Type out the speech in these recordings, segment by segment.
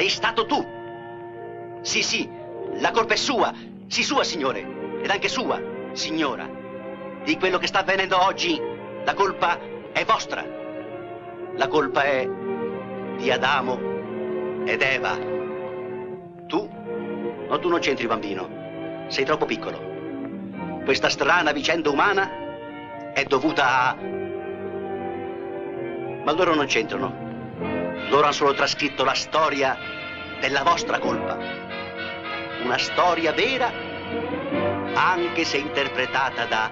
Sei stato tu. Sì, sì, la colpa è sua. Sì, sua, signore. Ed anche sua, signora. Di quello che sta avvenendo oggi, la colpa è vostra. La colpa è di Adamo ed Eva. Tu? No, tu non c'entri, bambino. Sei troppo piccolo. Questa strana vicenda umana è dovuta a... Ma loro non c'entrano. Loro hanno solo trascritto la storia della vostra colpa. Una storia vera, anche se interpretata da...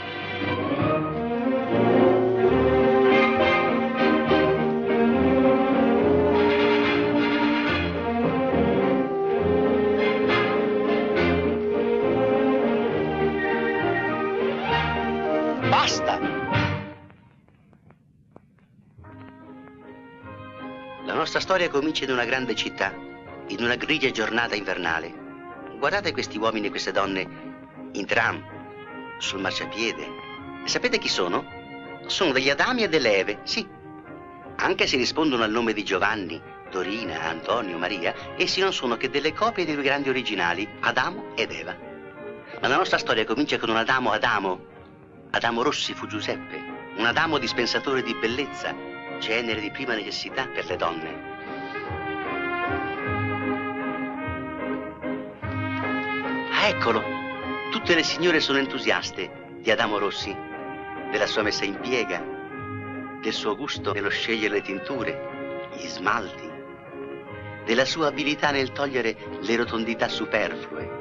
Basta! La nostra storia comincia in una grande città, in una grigia giornata invernale. Guardate questi uomini e queste donne in tram, sul marciapiede. E sapete chi sono? Sono degli Adami e delle Eve, sì. Anche se rispondono al nome di Giovanni, Dorina, Antonio, Maria, essi non sono che delle copie dei due grandi originali, Adamo ed Eva. Ma la nostra storia comincia con un Adamo. Adamo Rossi fu Giuseppe, un Adamo dispensatore di bellezza, genere di prima necessità per le donne. Ah, eccolo! Tutte le signore sono entusiaste di Adamo Rossi, della sua messa in piega, del suo gusto nello scegliere le tinture, gli smalti, della sua abilità nel togliere le rotondità superflue.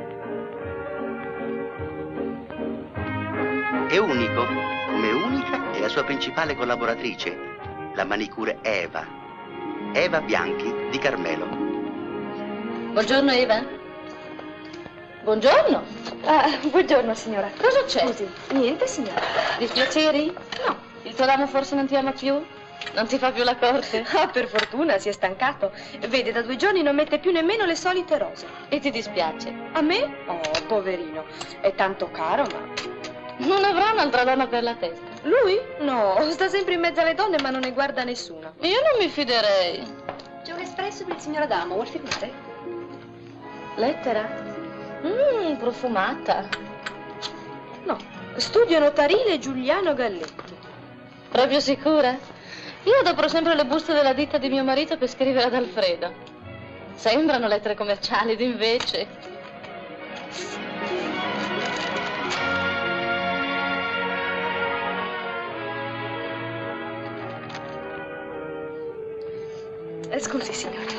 È unico, come unica è la sua principale collaboratrice, la manicure Eva Bianchi di Carmelo. Buongiorno Eva. Buongiorno. Buongiorno signora. Cosa c'è? Scusi, niente signora. Dispiaceri? No. Il tuo Adamo forse non ti ama più? Non ti fa più la corte? Ah, per fortuna si è stancato. Vede, da 2 giorni non mette più nemmeno le solite rose. E ti dispiace? A me? Oh, poverino. È tanto caro, ma... Non avrà un'altra donna per la testa? Lui? No, sta sempre in mezzo alle donne ma non ne guarda nessuno. Io non mi fiderei. C'è un espresso per il signor Adamo, vuol firmare? Lettera? Profumata. No, studio notarile Giuliano Galletti. Proprio sicura? Io adopero sempre le buste della ditta di mio marito per scrivere ad Alfredo. Sembrano lettere commerciali ed invece... Scusi, signora.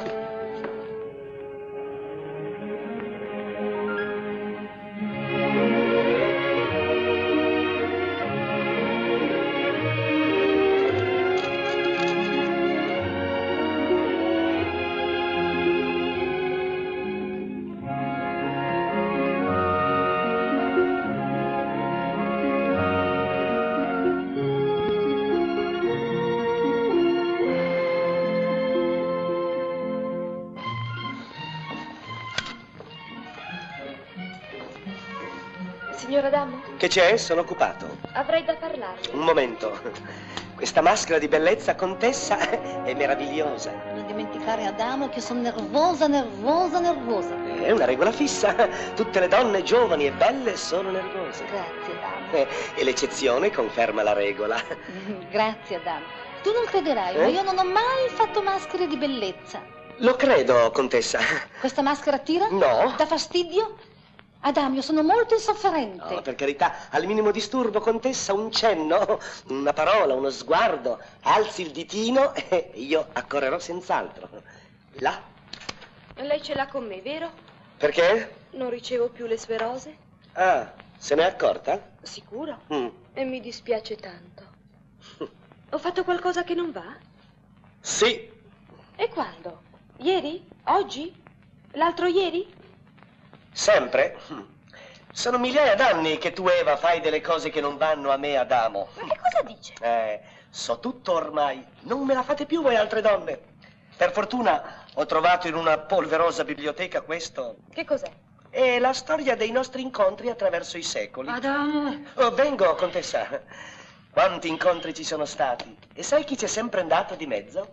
Signor Adamo? Che c'è? Sono occupato. Avrei da parlarle. Un momento. Questa maschera di bellezza, contessa, è meravigliosa. Non dimenticare Adamo che sono nervosa. È una regola fissa. Tutte le donne giovani e belle sono nervose. Grazie Adamo. E l'eccezione conferma la regola. Grazie Adamo. Tu non crederai, ma io non ho mai fatto maschere di bellezza. Lo credo, contessa. Questa maschera tira? No. Dà fastidio? Adamo, io sono molto insofferente. No, per carità, al minimo disturbo, contessa, un cenno, una parola, uno sguardo, alzi il ditino e io accorrerò senz'altro. Là. Lei ce l'ha con me, vero? Perché? Non ricevo più le sue rose? Ah, se n'è accorta? Sicuro? Mm. E mi dispiace tanto. Ho fatto qualcosa che non va? Sì. E quando? Ieri? Oggi? L'altro ieri? Sempre? Sono migliaia d'anni che tu, Eva, fai delle cose che non vanno a me, Adamo. Ma che cosa dice? So tutto ormai. Non me la fate più voi altre donne. Per fortuna ho trovato in una polverosa biblioteca questo. Che cos'è? È la storia dei nostri incontri attraverso i secoli. Adamo! Oh, vengo, contessa. Quanti incontri ci sono stati? E sai chi c'è sempre andato di mezzo?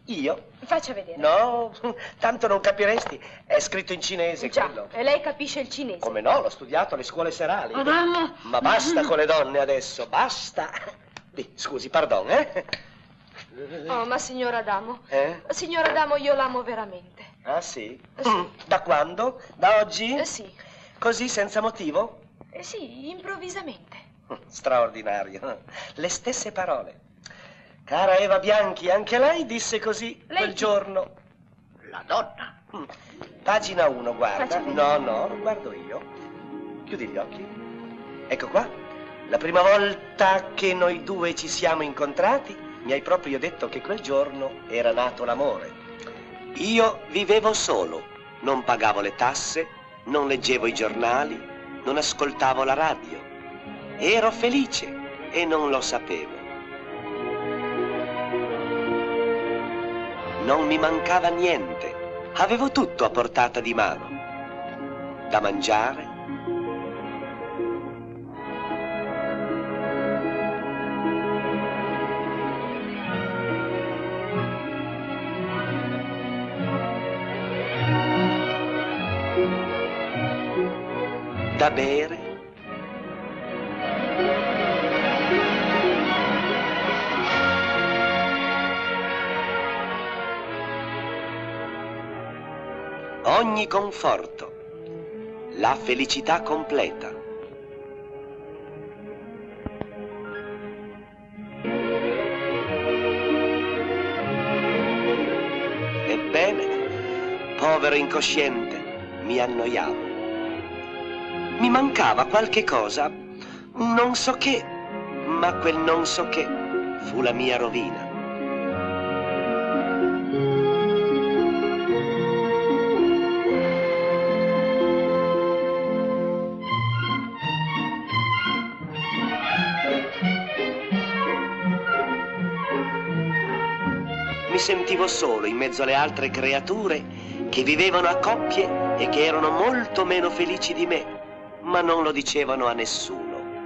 Io? Faccia vedere. No, tanto non capiresti. È scritto in cinese, Già, quello. e lei capisce il cinese? Come no, l'ho studiato alle scuole serali. Madame! Ma basta con le donne adesso, basta. Scusi, pardon, eh? Oh, ma signor Adamo. Signor Adamo, io l'amo veramente. Ah, sì? Sì. Da quando? Da oggi? Sì. Così, senza motivo? Sì, improvvisamente. Straordinario. Le stesse parole. Cara Eva Bianchi, anche lei disse così quel giorno. La donna? Pagina 1, guarda. Faccia vedere. No, lo guardo io. Chiudi gli occhi. Ecco qua. La prima volta che noi due ci siamo incontrati, mi hai proprio detto che quel giorno era nato l'amore. Io vivevo solo, non pagavo le tasse, non leggevo i giornali, non ascoltavo la radio. Ero felice e non lo sapevo. Non mi mancava niente, avevo tutto a portata di mano. Da mangiare, da bere, ogni conforto, la felicità completa. Ebbene, povero incosciente, mi annoiavo. Mi mancava qualche cosa, non so che, ma quel non so che fu la mia rovina. Mi sentivo solo in mezzo alle altre creature che vivevano a coppie e che erano molto meno felici di me, ma non lo dicevano a nessuno.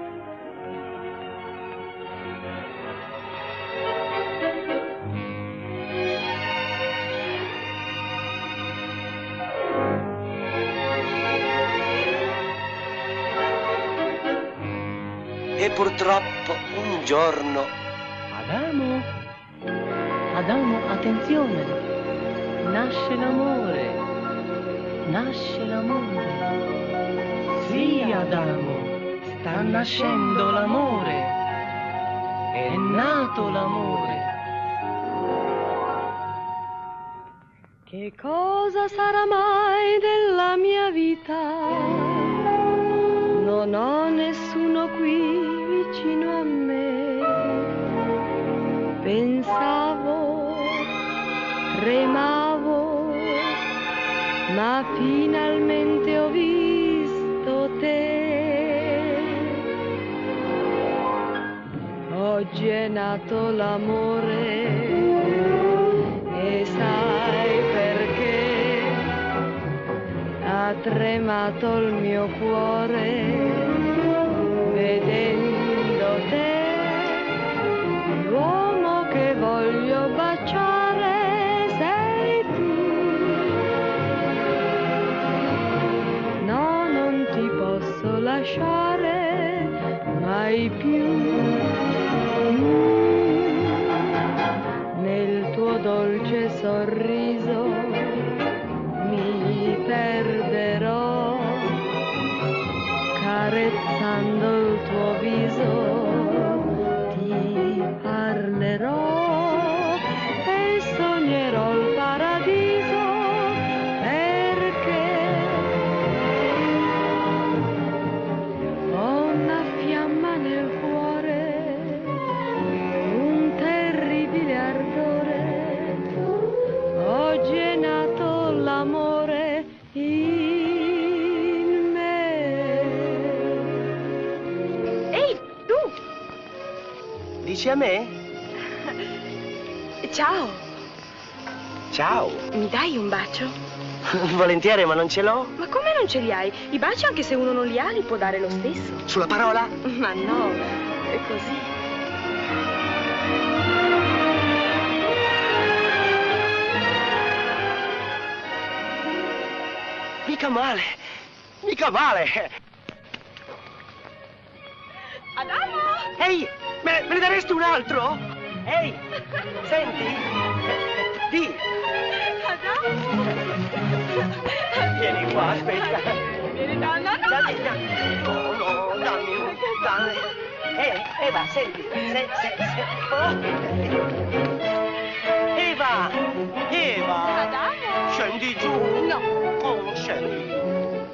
E purtroppo un giorno... Adamo, attenzione, nasce l'amore, nasce l'amore. Sì, Adamo, sta nascendo l'amore, è nato l'amore. Che cosa sarà mai della mia vita? Non ho nessuno qui vicino a me. Pensavo, tremavo, ma finalmente ho visto te. Oggi è nato l'amore e sai perché ha tremato il mio cuore vedendo te. L'uomo che voglio baciare sei tu. No, non ti posso lasciare mai più. Nel tuo dolce sorriso mi perderò, carezzando il tuo viso. Parlerò e sognerò il paradiso perché ho una fiamma nel cuore, un terribile ardore. Oggi è nato l'amore in me. Ehi, tu! Dici a me? Ciao, Ciao. mi dai un bacio? Volentieri, ma non ce l'ho. Ma come non ce li hai? I baci, anche se uno non li ha, li può dare lo stesso. Sulla parola? Ma no, è così. Mica male, mica male. Adamo! Ehi, me ne daresti un altro? Ehi, senti? Di. Adamo! Vieni qua, aspetta. Vieni da no. No, dammi un... Eva, senti, oh. Eva! Adamo! Scendi giù! No! Oh, scendi giù!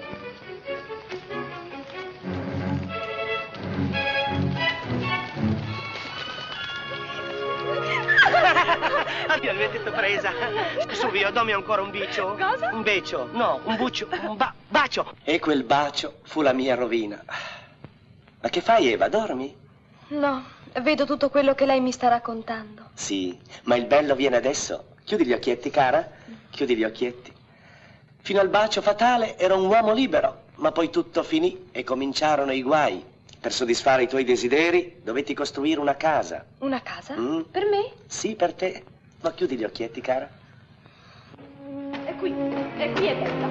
Addio, avete presa! Su, via, dammi ancora un bacio! Cosa? Un bacio, no, un buccio, un bacio! E quel bacio fu la mia rovina. Ma che fai, Eva? Dormi? No, vedo tutto quello che lei mi sta raccontando. Sì, ma il bello viene adesso. Chiudi gli occhietti, cara. Chiudi gli occhietti. Fino al bacio fatale era un uomo libero, ma poi tutto finì e cominciarono i guai. Per soddisfare i tuoi desideri dovetti costruire una casa. Una casa? Per me? Sì, per te. Ma chiudi gli occhietti, cara. È qui è bella.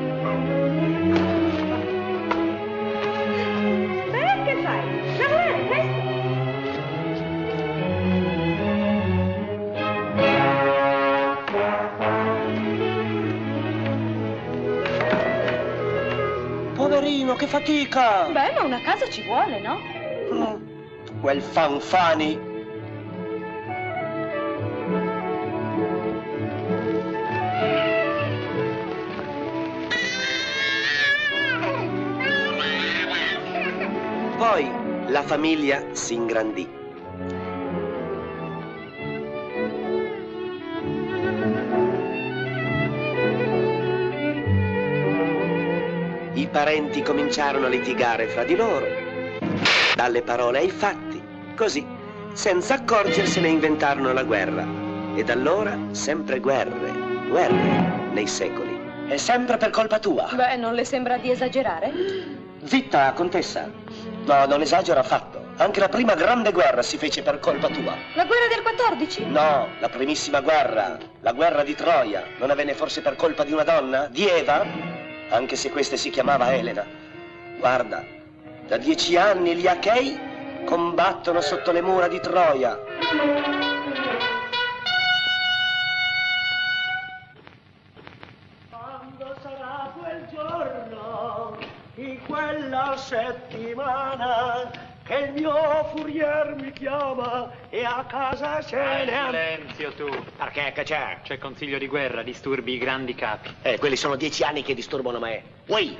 Beh, che fai? Lavorare, presto! Poverino, che fatica! Beh, ma una casa ci vuole, no? Quel Fanfani. Poi la famiglia si ingrandì. I parenti cominciarono a litigare fra di loro, dalle parole ai fatti. Così, senza accorgersene, inventarono la guerra. E da allora sempre guerre nei secoli. E sempre per colpa tua. Beh, non le sembra di esagerare? Zitta, contessa. No, non esagero affatto. Anche la prima grande guerra si fece per colpa tua. La guerra del 14? No, la primissima guerra, la guerra di Troia, non avvenne forse per colpa di una donna? Di Eva? Anche se questa si chiamava Elena. Guarda, da 10 anni gli Achei combattono sotto le mura di Troia. Quando sarà quel giorno, in quella settimana, che il mio furier mi chiama e a casa se ne andrà. Silenzio tu. Perché? Che c'è? C'è consiglio di guerra, disturbi i grandi capi. Quelli sono 10 anni che disturbano me. Uè!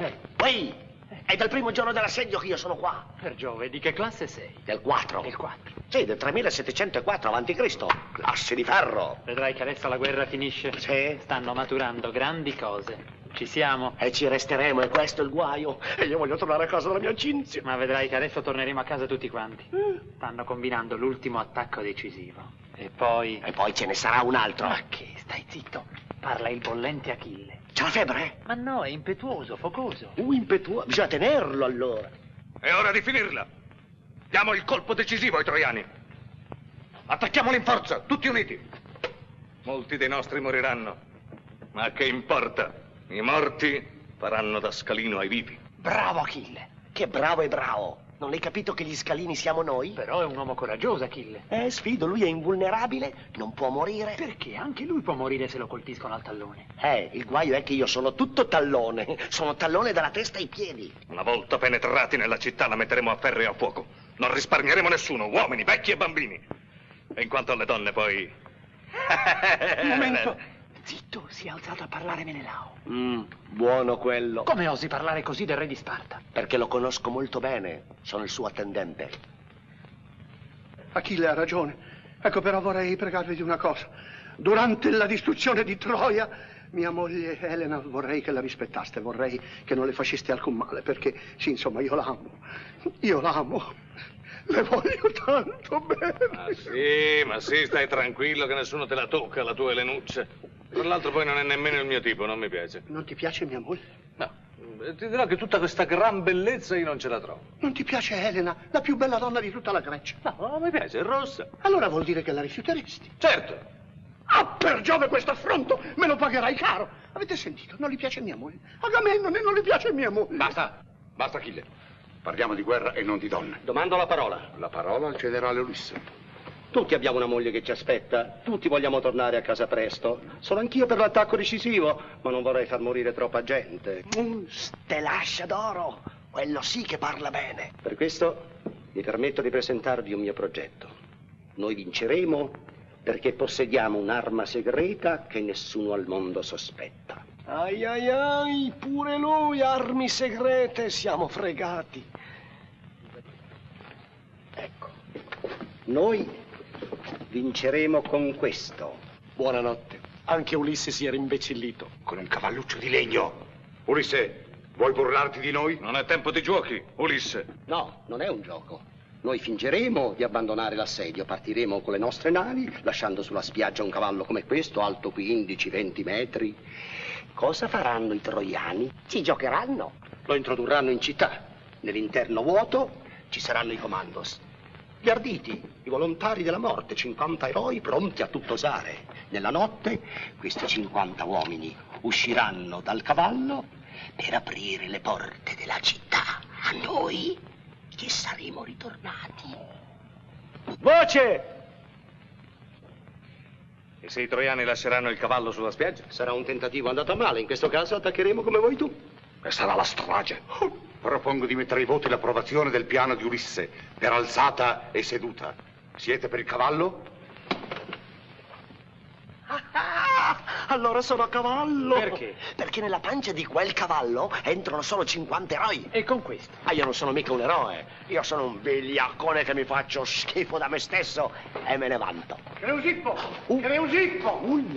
È dal primo giorno dell'assedio che io sono qua. Per Giove, di che classe sei? Del 4. Del 4. Sì, del 3704 avanti Cristo. Classe di ferro. Vedrai che adesso la guerra finisce. Sì. Stanno maturando grandi cose. Ci siamo. E ci resteremo, e questo è il guaio. E io voglio tornare a casa dalla mia Cinzia. Ma vedrai che adesso torneremo a casa tutti quanti. Stanno combinando l'ultimo attacco decisivo. E poi... E poi ce ne sarà un altro. Ma che? Stai zitto. Parla il bollente Achille. C'ha la febbre? Ma no, è impetuoso, focoso. Impetuoso. Bisogna tenerlo allora. È ora di finirla. Diamo il colpo decisivo ai troiani. Attacchiamoli in forza, tutti uniti. Molti dei nostri moriranno. Ma che importa? I morti faranno da scalino ai vivi. Bravo Achille. Che bravo e bravo. Non hai capito che gli scalini siamo noi? Però è un uomo coraggioso, Achille. Sfido, lui è invulnerabile, non può morire. Perché? Anche lui può morire se lo colpiscono al tallone. Il guaio è che io sono tutto tallone. Sono tallone dalla testa ai piedi. Una volta penetrati nella città la metteremo a ferro e a fuoco. Non risparmieremo nessuno, uomini, vecchi e bambini. E in quanto alle donne poi... Un momento. Zitto, si è alzato a parlare Menelao. Buono quello. Come osi parlare così del re di Sparta? Perché lo conosco molto bene. Sono il suo attendente. Achille ha ragione. Ecco, però vorrei pregarvi di una cosa. Durante la distruzione di Troia, mia moglie Elena, vorrei che la rispettaste, vorrei che non le faceste alcun male, perché, sì, insomma, io l'amo. Io l'amo. Le voglio tanto bene. Ma sì, stai tranquillo che nessuno te la tocca, la tua Elenuccia. Tra l'altro poi non è nemmeno il mio tipo, non mi piace. Non ti piace mia moglie? No, ti dirò che tutta questa gran bellezza io non ce la trovo. Non ti piace Elena, la più bella donna di tutta la Grecia? No, mi piace, è rossa. Allora vuol dire che la rifiuteresti. Certo. Ah, per Giove, questo affronto me lo pagherai caro. Avete sentito? Non gli piace mia moglie. Agamennone non gli piace mia moglie. Basta, basta, Achille. Parliamo di guerra e non di donne. Domando la parola. La parola al generale Ulisse. Tutti abbiamo una moglie che ci aspetta, tutti vogliamo tornare a casa presto. Sono anch'io per l'attacco decisivo, ma non vorrei far morire troppa gente. Stelascia d'oro, quello sì che parla bene. Per questo mi permetto di presentarvi un mio progetto. Noi vinceremo perché possediamo un'arma segreta che nessuno al mondo sospetta. Ai ai ai, pure lui, armi segrete, siamo fregati. Ecco, noi vinceremo con questo. Buonanotte. Anche Ulisse si era imbecillito. Con un cavalluccio di legno. Ulisse, vuoi burlarti di noi? Non è tempo di giochi, Ulisse. No, non è un gioco. Noi fingeremo di abbandonare l'assedio, partiremo con le nostre navi, lasciando sulla spiaggia un cavallo come questo, alto 15-20 metri. Cosa faranno i troiani? Ci giocheranno. Lo introdurranno in città. Nell'interno vuoto ci saranno i commandos. Gli arditi, i volontari della morte, 50 eroi pronti a tutto osare. Nella notte questi 50 uomini usciranno dal cavallo per aprire le porte della città a noi che saremo ritornati. Voce! E se i troiani lasceranno il cavallo sulla spiaggia? Sarà un tentativo andato a male, in questo caso attaccheremo come vuoi tu. E sarà la strage. Propongo di mettere ai voti l'approvazione del piano di Ulisse per alzata e seduta. Siete per il cavallo? Allora sono a cavallo. Perché? Perché nella pancia di quel cavallo entrano solo 50 eroi. E con questo? Ah, io non sono mica un eroe. Io sono un vigliaccone che mi faccio schifo da me stesso e me ne vanto. Creusippo! Creusippo!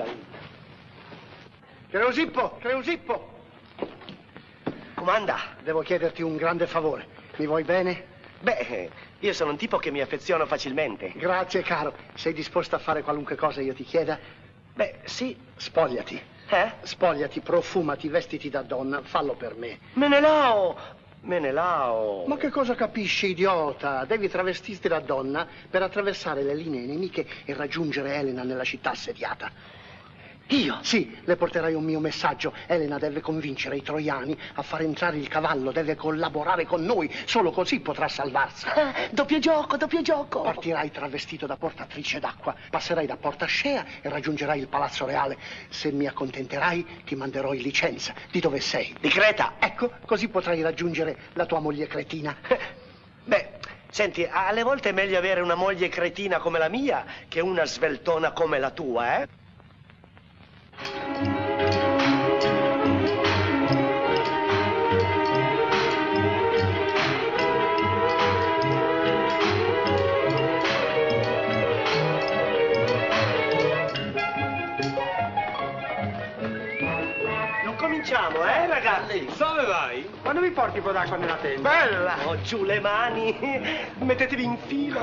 Creusippo! Creusippo! Comanda. Devo chiederti un grande favore. Mi vuoi bene? Beh, io sono un tipo che mi affeziono facilmente. Grazie, caro. Sei disposto a fare qualunque cosa io ti chieda? Beh, sì. Spogliati. Spogliati, profumati, vestiti da donna. Fallo per me. Me ne lao. Ma che cosa capisci, idiota? Devi travestirti da donna per attraversare le linee nemiche e raggiungere Elena nella città assediata. Io? Sì, le porterai un mio messaggio. Elena deve convincere i troiani a far entrare il cavallo, deve collaborare con noi. Solo così potrà salvarsi. Doppio gioco. Partirai travestito da portatrice d'acqua, passerai da Porta Scea e raggiungerai il Palazzo Reale. Se mi accontenterai, ti manderò in licenza. Di dove sei? Di Creta. Ecco, così potrai raggiungere la tua moglie cretina. Beh, senti, alle volte è meglio avere una moglie cretina come la mia che una sveltona come la tua, eh? Non cominciamo, ragazzi? Dove vai? Quando mi porti un po' d'acqua nella tenda? Bella! Oh, giù le mani, mettetevi in fila.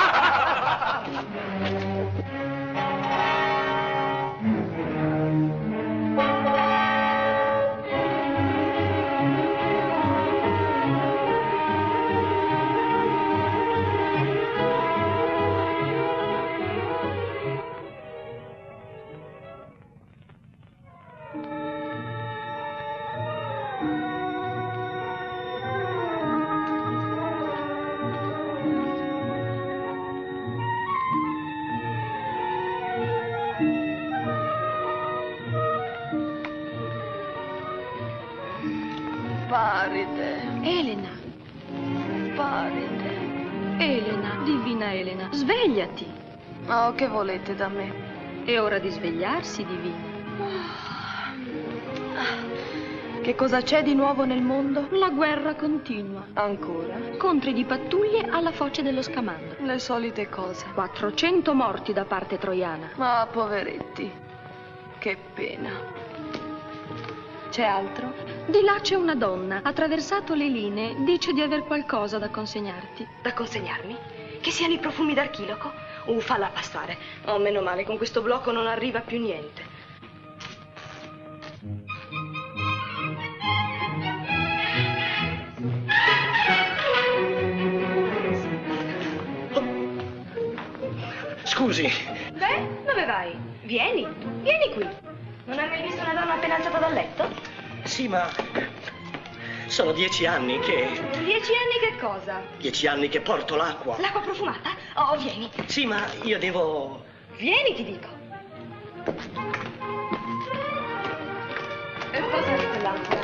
Paride. Elena. Paride. Elena, divina Elena, svegliati. Oh, che volete da me? È ora di svegliarsi, divina. Che cosa c'è di nuovo nel mondo? La guerra continua. Ancora? Scontri di pattuglie alla foce dello Scamandro. Le solite cose. 400 morti da parte troiana. Ma poveretti. Che pena. C'è altro? Di là c'è una donna, attraversato le linee, dice di aver qualcosa da consegnarti. Da consegnarmi? Che siano i profumi d'archiloco? Falla passare. Oh, meno male, con questo blocco non arriva più niente. Scusi. Beh, dove vai? Vieni qui. Non hai mai visto una donna appena alzata dal letto? Sì, ma sono 10 anni che... 10 anni che cosa? 10 anni che porto l'acqua. L'acqua profumata? Oh, vieni. Sì, ma io devo... Vieni, ti dico. E posa quell'ancora.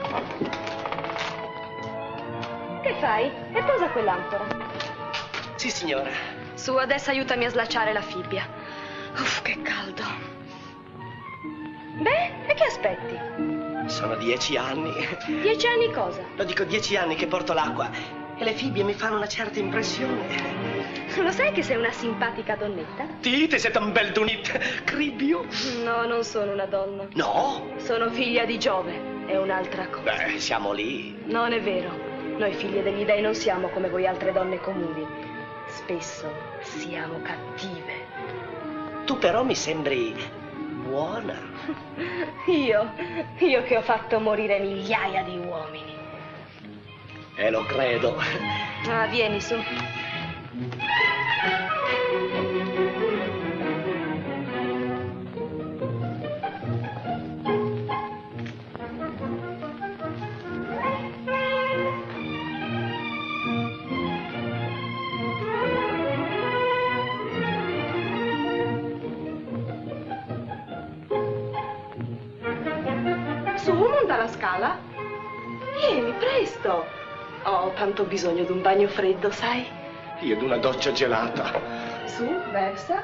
Che fai? E posa quell'ancora. Sì, signora. Su, adesso aiutami a slacciare la fibbia. Uff, che caldo. Beh, e che aspetti? Sono 10 anni. 10 anni cosa? Lo dico, 10 anni che porto l'acqua e le fibbie mi fanno una certa impressione. Lo sai che sei una simpatica donnetta? Dite, siete un bel dunit, cribbio. No, non sono una donna. No? Sono figlia di Giove, è un'altra cosa. Beh, siamo lì. Non è vero. Noi figlie degli dei non siamo come voi altre donne comuni. Spesso siamo cattive. Tu però mi sembri buona. Io che ho fatto morire migliaia di uomini. Lo credo. Ah, vieni su. Su, monta la scala. Vieni, presto. Ho tanto bisogno di un bagno freddo, sai? Io di una doccia gelata. Su, versa.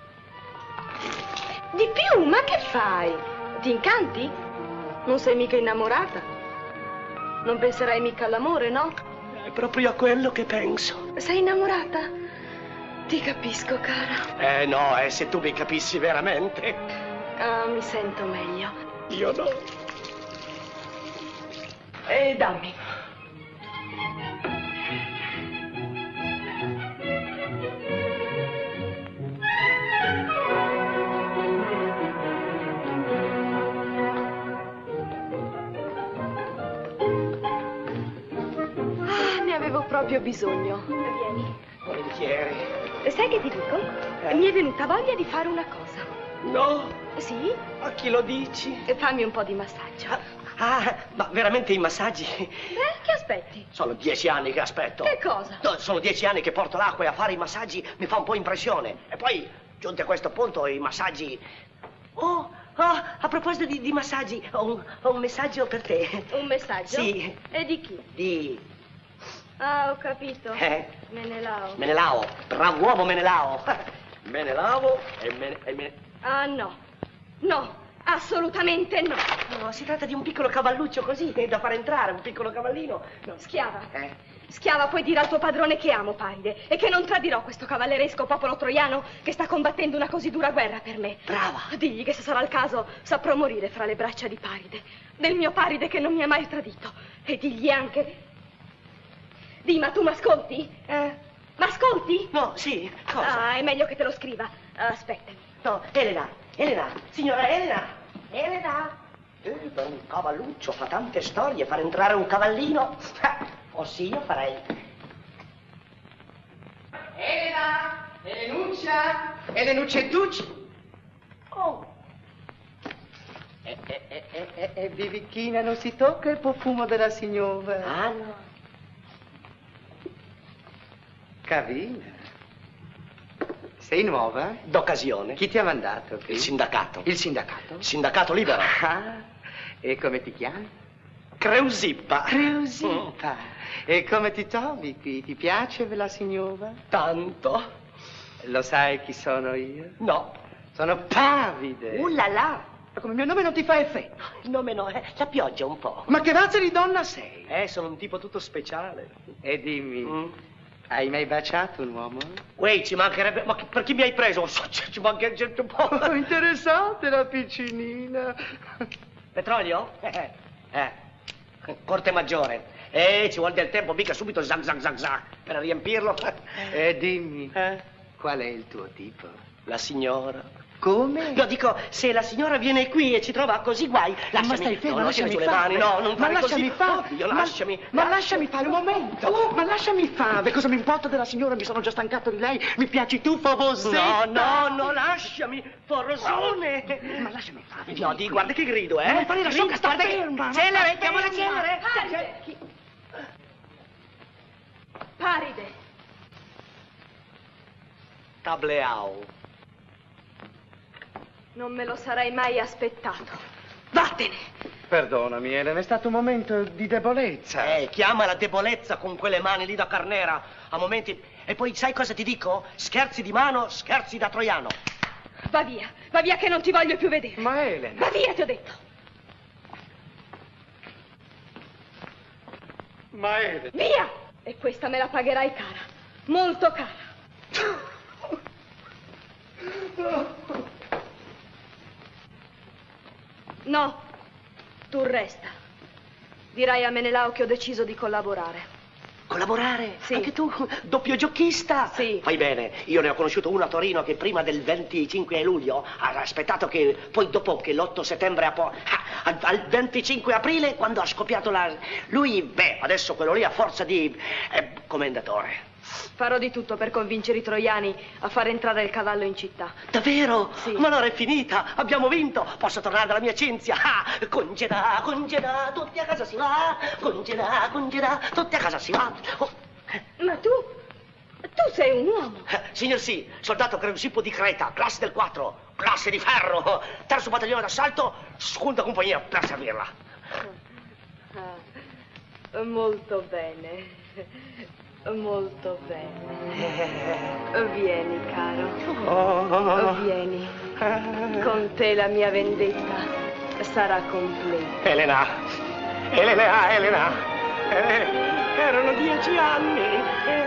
Di più, ma che fai? Ti incanti? Non sei mica innamorata? Non penserai mica all'amore, no? È proprio a quello che penso. Sei innamorata? Ti capisco, cara. No, se tu mi capissi veramente. Ah, mi sento meglio. Io no. Dammi. Ne avevo proprio bisogno. Vieni. Volentieri. Sai che ti dico? Mi è venuta voglia di fare una cosa. No? Sì? A chi lo dici? Fammi un po' di massaggio. Ma veramente i massaggi? Beh, che aspetti? Sono 10 anni che aspetto. Che cosa? No, sono 10 anni che porto l'acqua e a fare i massaggi mi fa un po' impressione. E poi, giunti a questo punto, i massaggi... Oh, a proposito di massaggi, ho un messaggio per te. Un messaggio? Sì. E di chi? Di... Ah, ho capito. Menelao. Menelao, bravo uomo Menelao. Menelao e Ah, no. No, assolutamente no. No, si tratta di un piccolo cavalluccio così, da far entrare, un piccolo cavallino. No. Schiava. Schiava, puoi dire al tuo padrone che amo Paride e che non tradirò questo cavalleresco popolo troiano che sta combattendo una così dura guerra per me. Brava. Digli che se sarà il caso saprò morire fra le braccia di Paride, del mio Paride che non mi ha mai tradito. E digli anche... Dì, ma tu m'ascolti? M'ascolti? No, sì, cosa? Ah, è meglio che te lo scriva. Aspettami. No, Elena, signora Elena. Per un cavalluccio fa tante storie, far entrare un cavallino. O sì, io farei. Elena, Elenucciettucci. Oh. Vivichina, non si tocca il profumo della signora. Ah, no. Carina. Sei nuova? D'occasione. Chi ti ha mandato qui? Il sindacato. Il sindacato? Il sindacato libero. Ah, e come ti chiami? Creusippa. Creusippa. E come ti trovi qui? Ti piace la signora? Tanto. Lo sai chi sono io? No. Sono Paride. Là là. Come mio nome non ti fa effetto? Il nome no, la pioggia un po'. Ma che razza di donna sei? Sono un tipo tutto speciale. E dimmi, hai mai baciato un uomo? Uè, ci mancherebbe... Ma per chi mi hai preso? Ci mancherebbe un po'. Oh, interessante la piccinina. Petrolio? Corte maggiore. Ci vuole del tempo, mica subito zac zac zac zac per riempirlo. Dimmi, qual è il tuo tipo? La signora. Come? No, dico, se la signora viene qui e ci trova così guai, lasciami. Ma stai fermo, no, lasciami sulle fare. mani, no, non ma fare lasciami così. fare. Oddio, lasciami. Ma lasciami fare un momento. Ma lasciami fare. Cosa mi importa della signora? Mi sono già stancato di lei. Mi piaci tu, favosetta? No, lasciami, forosone. Ma lasciami fare. No, guarda che grido, Non mi fare la sciocca, sta ferma. Celere, chiamala Celere. Paride. Tableau. Non me lo sarei mai aspettato. Vattene. Perdonami, Elena, è stato un momento di debolezza. Chiama la debolezza con quelle mani lì da carnera. A momenti... E poi sai cosa ti dico? Scherzi di mano, scherzi da troiano. Va via che non ti voglio più vedere. Ma Elena... Va via, ti ho detto. Ma Elena... Via! E questa me la pagherai cara. Molto cara. No, tu resta. Dirai a Menelao che ho deciso di collaborare. Collaborare? Sì. Anche tu? Doppio giochista? Sì. Fai bene, io ne ho conosciuto uno a Torino che prima del 25 luglio ha aspettato che, poi dopo che l'8 settembre, al 25 aprile, quando ha scoppiato lui, adesso quello lì a forza di commendatore. Farò di tutto per convincere i troiani a far entrare il cavallo in città. Davvero? Sì. Ma allora è finita, abbiamo vinto, posso tornare dalla mia Cinzia. Congeda, tutti a casa si va. Congeda, tutti a casa si va. Ma tu sei un uomo. Signor sì, soldato Creusipo di Creta, classe del 4, classe di ferro, terzo battaglione d'assalto, seconda compagnia per servirla. Molto bene. Molto bene. Vieni, caro. Vieni. Con te la mia vendetta sarà completa. Elena. Erano 10 anni.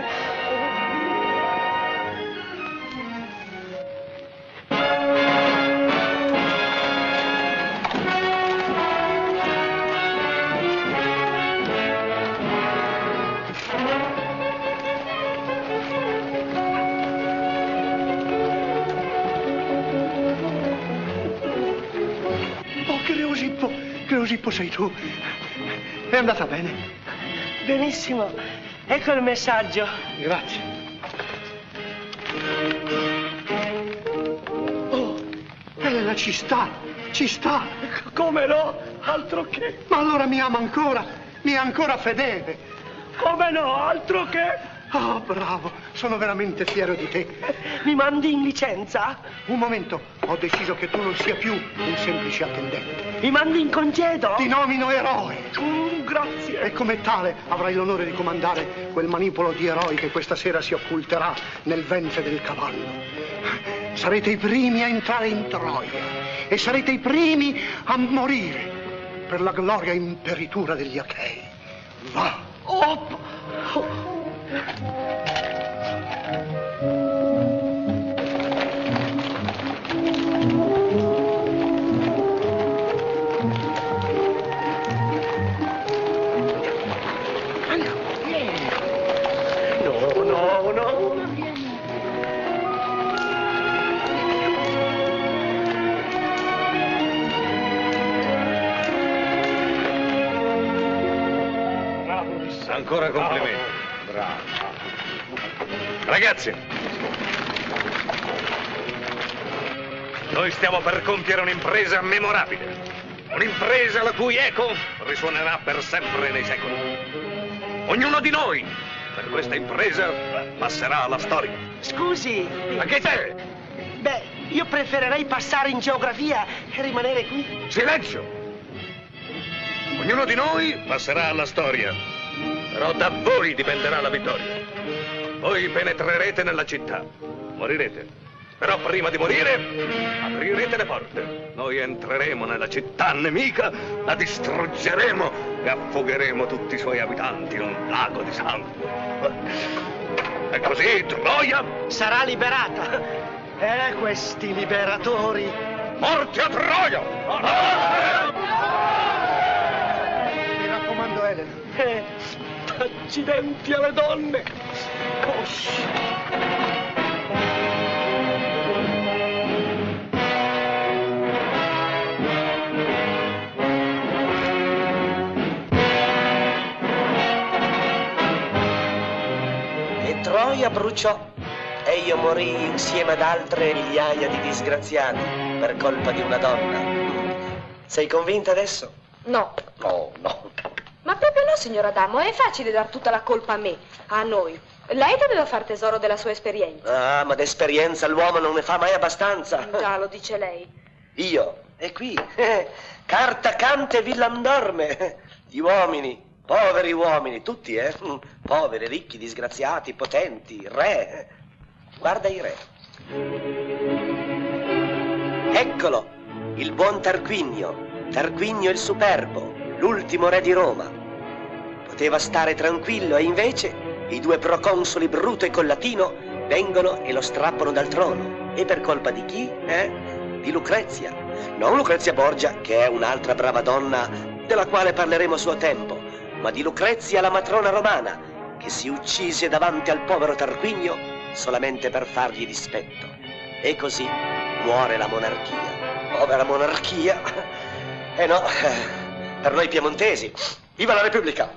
Creusipo sei tu. È andata bene? Benissimo. Ecco il messaggio. Grazie. Elena ci sta. Come no? Altro che. Ma allora mi ama ancora. Mi è ancora fedele. Come no? Altro che. Oh, bravo. Sono veramente fiero di te. Mi mandi in licenza? Un momento. Ho deciso che tu non sia più un semplice attendente. Mi mandi in congedo? Ti nomino eroe. Grazie. E come tale avrai l'onore di comandare quel manipolo di eroi che questa sera si occulterà nel ventre del cavallo. Sarete i primi a entrare in Troia e sarete i primi a morire per la gloria imperitura degli Achei. Va. Ancora complimenti. Bravo. Ragazzi, noi stiamo per compiere un'impresa memorabile. Un'impresa la cui eco risuonerà per sempre nei secoli. Ognuno di noi, per questa impresa, passerà alla storia. Scusi. Anche te. Io preferirei passare in geografia e rimanere qui. Silenzio! Ognuno di noi passerà alla storia. Però da voi dipenderà la vittoria. Voi penetrerete nella città, morirete. Però prima di morire, aprirete le porte. Noi entreremo nella città nemica, la distruggeremo e affogheremo tutti i suoi abitanti in un lago di sangue. E così Troia sarà liberata. Questi liberatori. Morti a Troia! Mi raccomando, Elena. Accidenti alle donne! Tarquinia bruciò e io morii insieme ad altre migliaia di disgraziati per colpa di una donna. Sei convinta adesso? No. No, no. Ma proprio no, signor Adamo, è facile dar tutta la colpa a me, a noi. Lei doveva far tesoro della sua esperienza. Ah, ma d'esperienza l'uomo non ne fa mai abbastanza. Già, lo dice lei. Io? E qui? Carta cante villan dorme. Gli uomini, poveri uomini, tutti, poveri, ricchi, disgraziati, potenti, re. Guarda i re. Eccolo, il buon Tarquinio, Tarquinio il superbo, l'ultimo re di Roma. Poteva stare tranquillo e invece i due proconsoli Bruto e Collatino vengono e lo strappano dal trono. E per colpa di chi? Di Lucrezia. Non Lucrezia Borgia, che è un'altra brava donna della quale parleremo a suo tempo, ma di Lucrezia la matrona romana, che si uccise davanti al povero Tarquinio solamente per fargli dispetto. E così muore la monarchia. Povera monarchia. No, per noi piemontesi. Viva la Repubblica!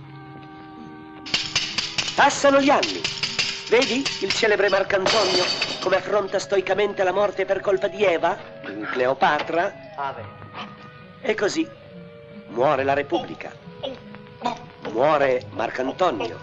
Passano gli anni. Vedi il celebre Marcantonio come affronta stoicamente la morte per colpa di Eva, Cleopatra? E così muore la Repubblica. Muore Marcantonio.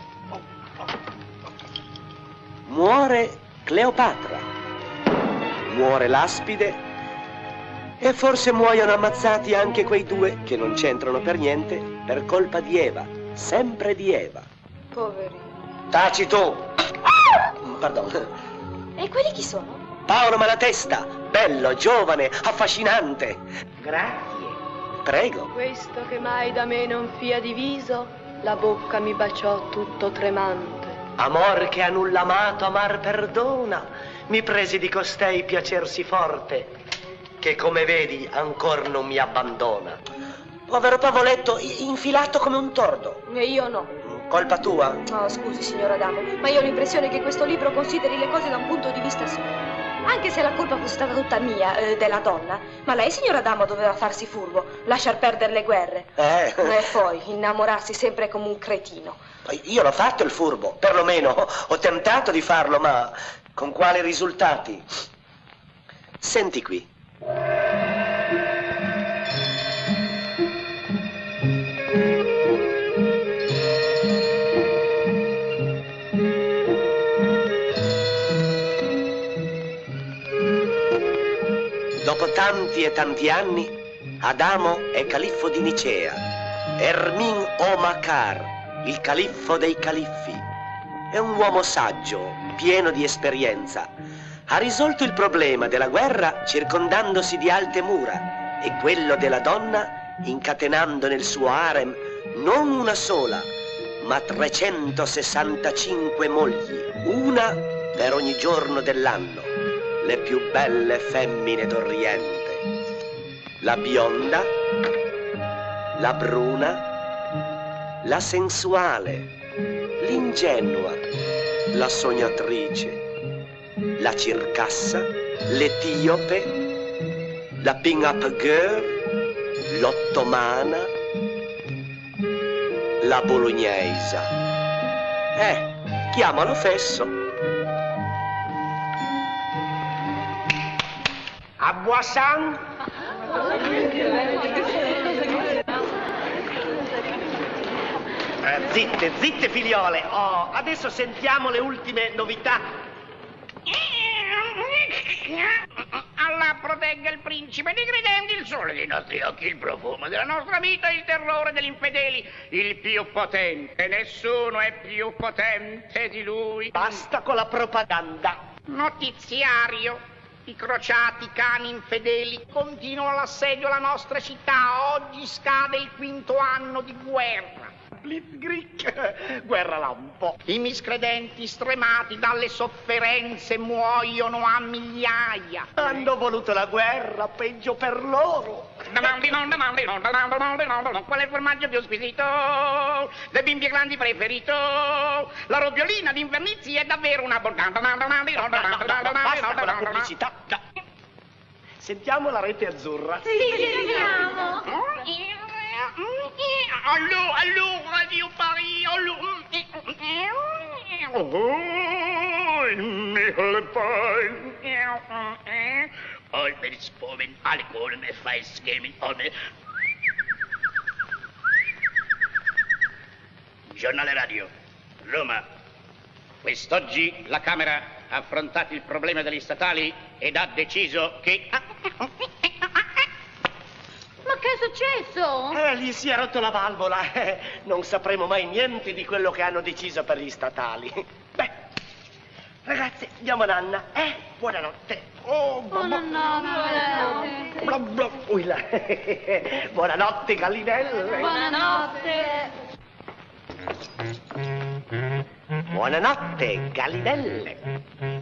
Muore Cleopatra. Muore l'Aspide. E forse muoiono ammazzati anche quei due che non c'entrano per niente per colpa di Eva. Sempre di Eva. Poveri. Taci tu! Pardon. E quelli chi sono? Paolo Malatesta, bello, giovane, affascinante. Grazie. Prego. Questo che mai da me non fia diviso, la bocca mi baciò tutto tremante. Amor che a nulla amato amar perdona, mi presi di costei piacersi forte, che come vedi ancor non mi abbandona. Povero Pavoletto, infilato come un tordo. E io no. Colpa tua? No, scusi, signor Adamo, ma io ho l'impressione che questo libro consideri le cose da un punto di vista suo. Anche se la colpa fosse stata tutta mia, della donna. Ma lei, signor Adamo, doveva farsi furbo, lasciar perdere le guerre. E poi innamorarsi sempre come un cretino. Io l'ho fatto il furbo, perlomeno ho tentato di farlo, ma con quali risultati? Senti qui. Dopo tanti e tanti anni, Adamo è califfo di Nicea, Ermin o Macar, il califfo dei califfi. È un uomo saggio, pieno di esperienza. Ha risolto il problema della guerra circondandosi di alte mura e quello della donna incatenando nel suo harem non una sola, ma 365 mogli, una per ogni giorno dell'anno. Le più belle femmine d'Oriente, la bionda, la bruna, la sensuale, l'ingenua, la sognatrice, la circassa, l'etiope, la pin-up girl, l'ottomana, la bolognesa. Chiamalo fesso. A Boissan? Zitte, zitte figliole. Oh, adesso sentiamo le ultime novità. Allah protegga il principe dei credenti, il sole dei nostri occhi, il profumo della nostra vita, il terrore degli infedeli, il più potente. Nessuno è più potente di lui. Basta con la propaganda. Notiziario. I crociati, cani infedeli, continuano l'assedio alla nostra città. Oggi scade il 5° anno di guerra. Blitzkrieg, guerra lampo. I miscredenti, stremati dalle sofferenze, muoiono a migliaia. Hanno voluto la guerra, peggio per loro. Qual è il formaggio più squisito? Le bimbie grandi preferito? La roviolina d'Invernizzi è davvero una borgata. Basta con la pubblicità. Sentiamo la rete azzurra. Sì, sentiamo. Allô, Radio Paris, allô. All met spomen, alle kolen met vijf schemen, all met... Giornale radio, Roma. Quest'oggi la Camera ha affrontato il problema degli statali ed ha deciso che... Ma che è successo? Gli si è rotto la valvola. Non sapremo mai niente di quello che hanno deciso per gli statali. Beh, ragazzi, andiamo a nanna. Buonanotte. Oh, Buonanotte. Buonanotte, gallinelle. Buonanotte. Buonanotte, gallinelle.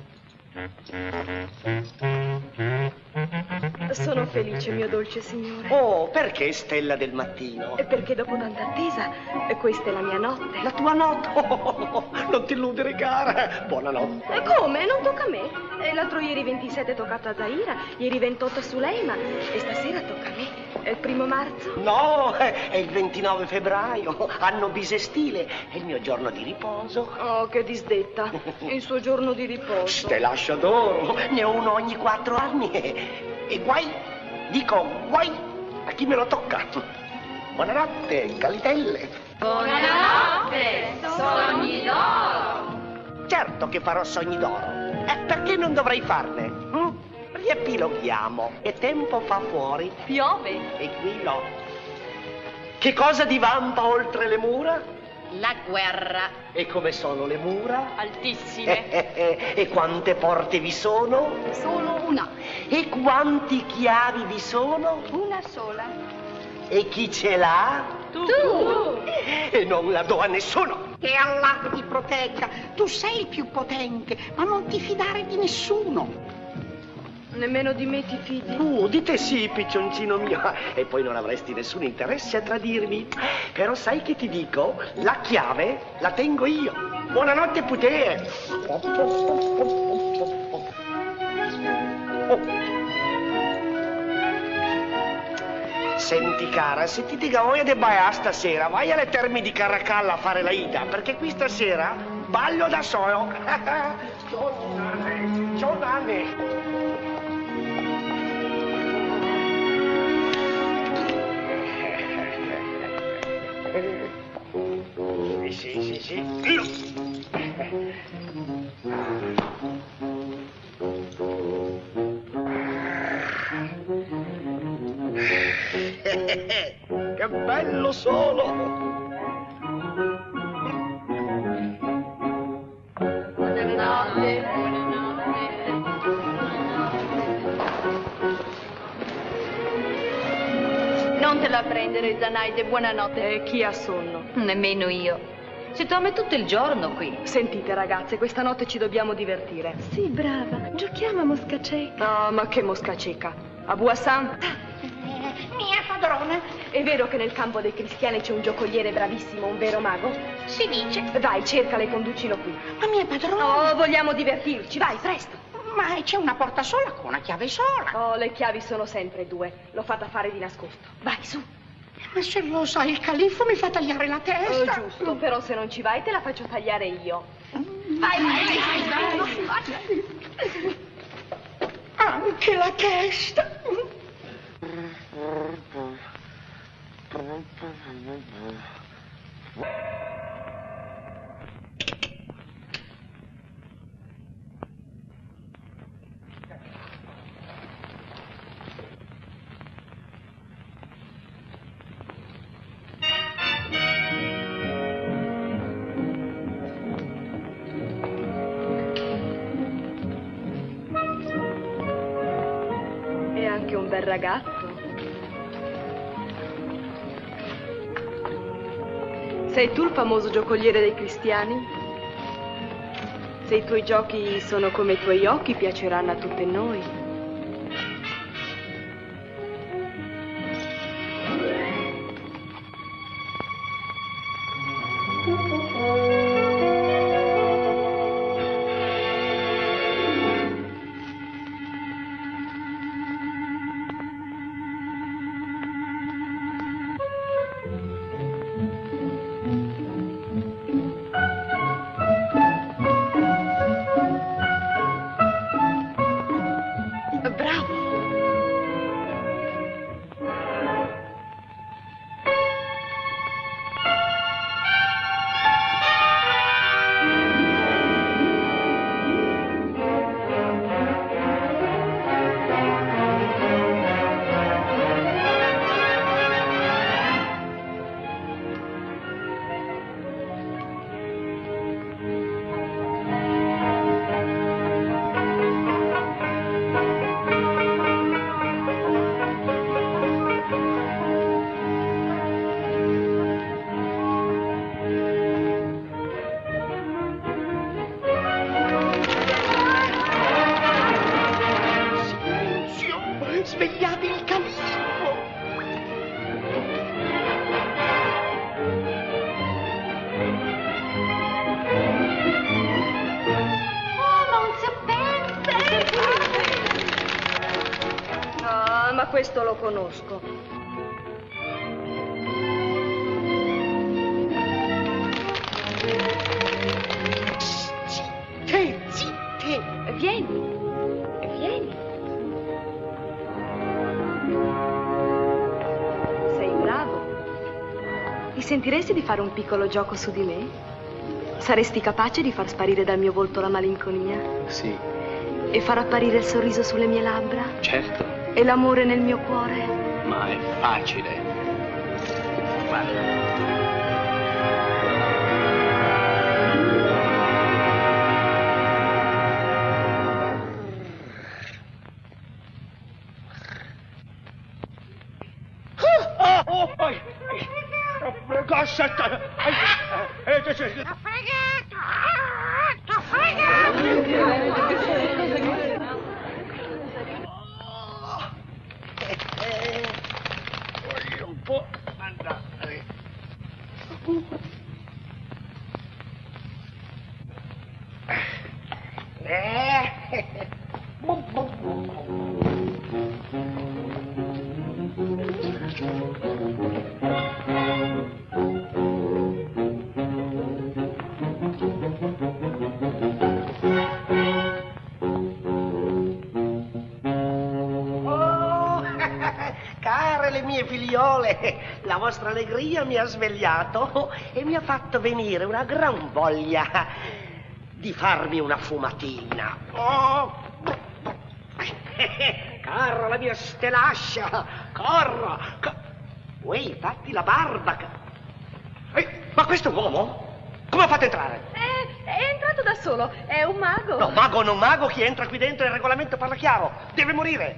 Sono felice, mio dolce signore. Oh, perché stella del mattino? E perché dopo tanta attesa, questa è la mia notte. La tua notte? Oh, non ti illudere, cara. Buonanotte. E come? Non tocca a me. L'altro ieri 27 è toccato a Zaira, ieri 28 a Suleima e stasera tocca a me. È il 1° marzo? No, è il 29 febbraio, anno bisestile, è il mio giorno di riposo. Oh, che disdetta. Il suo giorno di riposo. Te lascio d'oro, ne ho uno ogni 4 anni. E guai, dico guai, a chi me lo tocca. Buonanotte, gallinelle. Buonanotte, sogni d'oro. Certo che farò sogni d'oro. Perché non dovrei farne? Riepiloghiamo. E tempo fa fuori. Piove. E qui no. Che cosa divampa oltre le mura? La guerra. E come sono le mura? Altissime. E quante porte vi sono? Solo una. E quanti chiavi vi sono? Una sola. E chi ce l'ha? Tu. E non la do a nessuno. Che Allah ti protegga. Tu sei il più potente, ma non ti fidare di nessuno. Nemmeno di me ti fidi? Di te sì, piccioncino mio. E poi non avresti nessun interesse a tradirmi. Però sai che ti dico? La chiave la tengo io. Buonanotte, putee. Senti, cara, se ti dico voglia di ballare stasera, vai alle Terme di Caracalla a fare la Ida, perché qui stasera ballo da solo. Ciao, nane. Sì. Che bello solo! Non te la prendere, Zanaide, buonanotte. Chi ha sonno? Nemmeno io. Si dorme tutto il giorno qui. Sentite, ragazze, questa notte ci dobbiamo divertire. Sì, brava. Giochiamo a mosca cieca. Ah, ma che mosca cieca. Abu Hassan? Mia padrona. È vero che nel campo dei cristiani c'è un giocoliere bravissimo, un vero mago? Si dice. Vai, cercalo e conducilo qui. Ma mia padrona. Oh, vogliamo divertirci, vai, presto. Ma c'è una porta sola con una chiave sola. Oh, le chiavi sono sempre 2. L'ho fatta fare di nascosto. Vai, su. Ma se lo sa il califfo mi fa tagliare la testa. Giusto, però se non ci vai te la faccio tagliare io. Vai. Anche la testa. È anche un bel ragazzo. Sei tu il famoso giocoliere dei cristiani? Se i tuoi giochi sono come i tuoi occhi, piaceranno a tutte noi. Bravo. Svegliate il califfo! Oh, non si appende! Ah, ma questo lo conosco. Zitte, zitte! Vieni, vieni. Sei bravo. Ti sentiresti di fare un piccolo gioco su di me? Saresti capace di far sparire dal mio volto la malinconia? Sì, E far apparire il sorriso sulle mie labbra? certo, E l'amore nel mio cuore? ma è facile. Guarda. Voglio un po' andare. Care le mie figliole, la vostra allegria mi ha svegliato e mi ha fatto venire una gran voglia di farmi una fumatina. Oh. Cara la mia stelascia, corra. Uè, fatti la barba. Ma questo è un uomo? Come ha fatto a entrare? È entrato da solo, è un mago. No, mago o non mago, chi entra qui dentro il regolamento parla chiaro. Deve morire.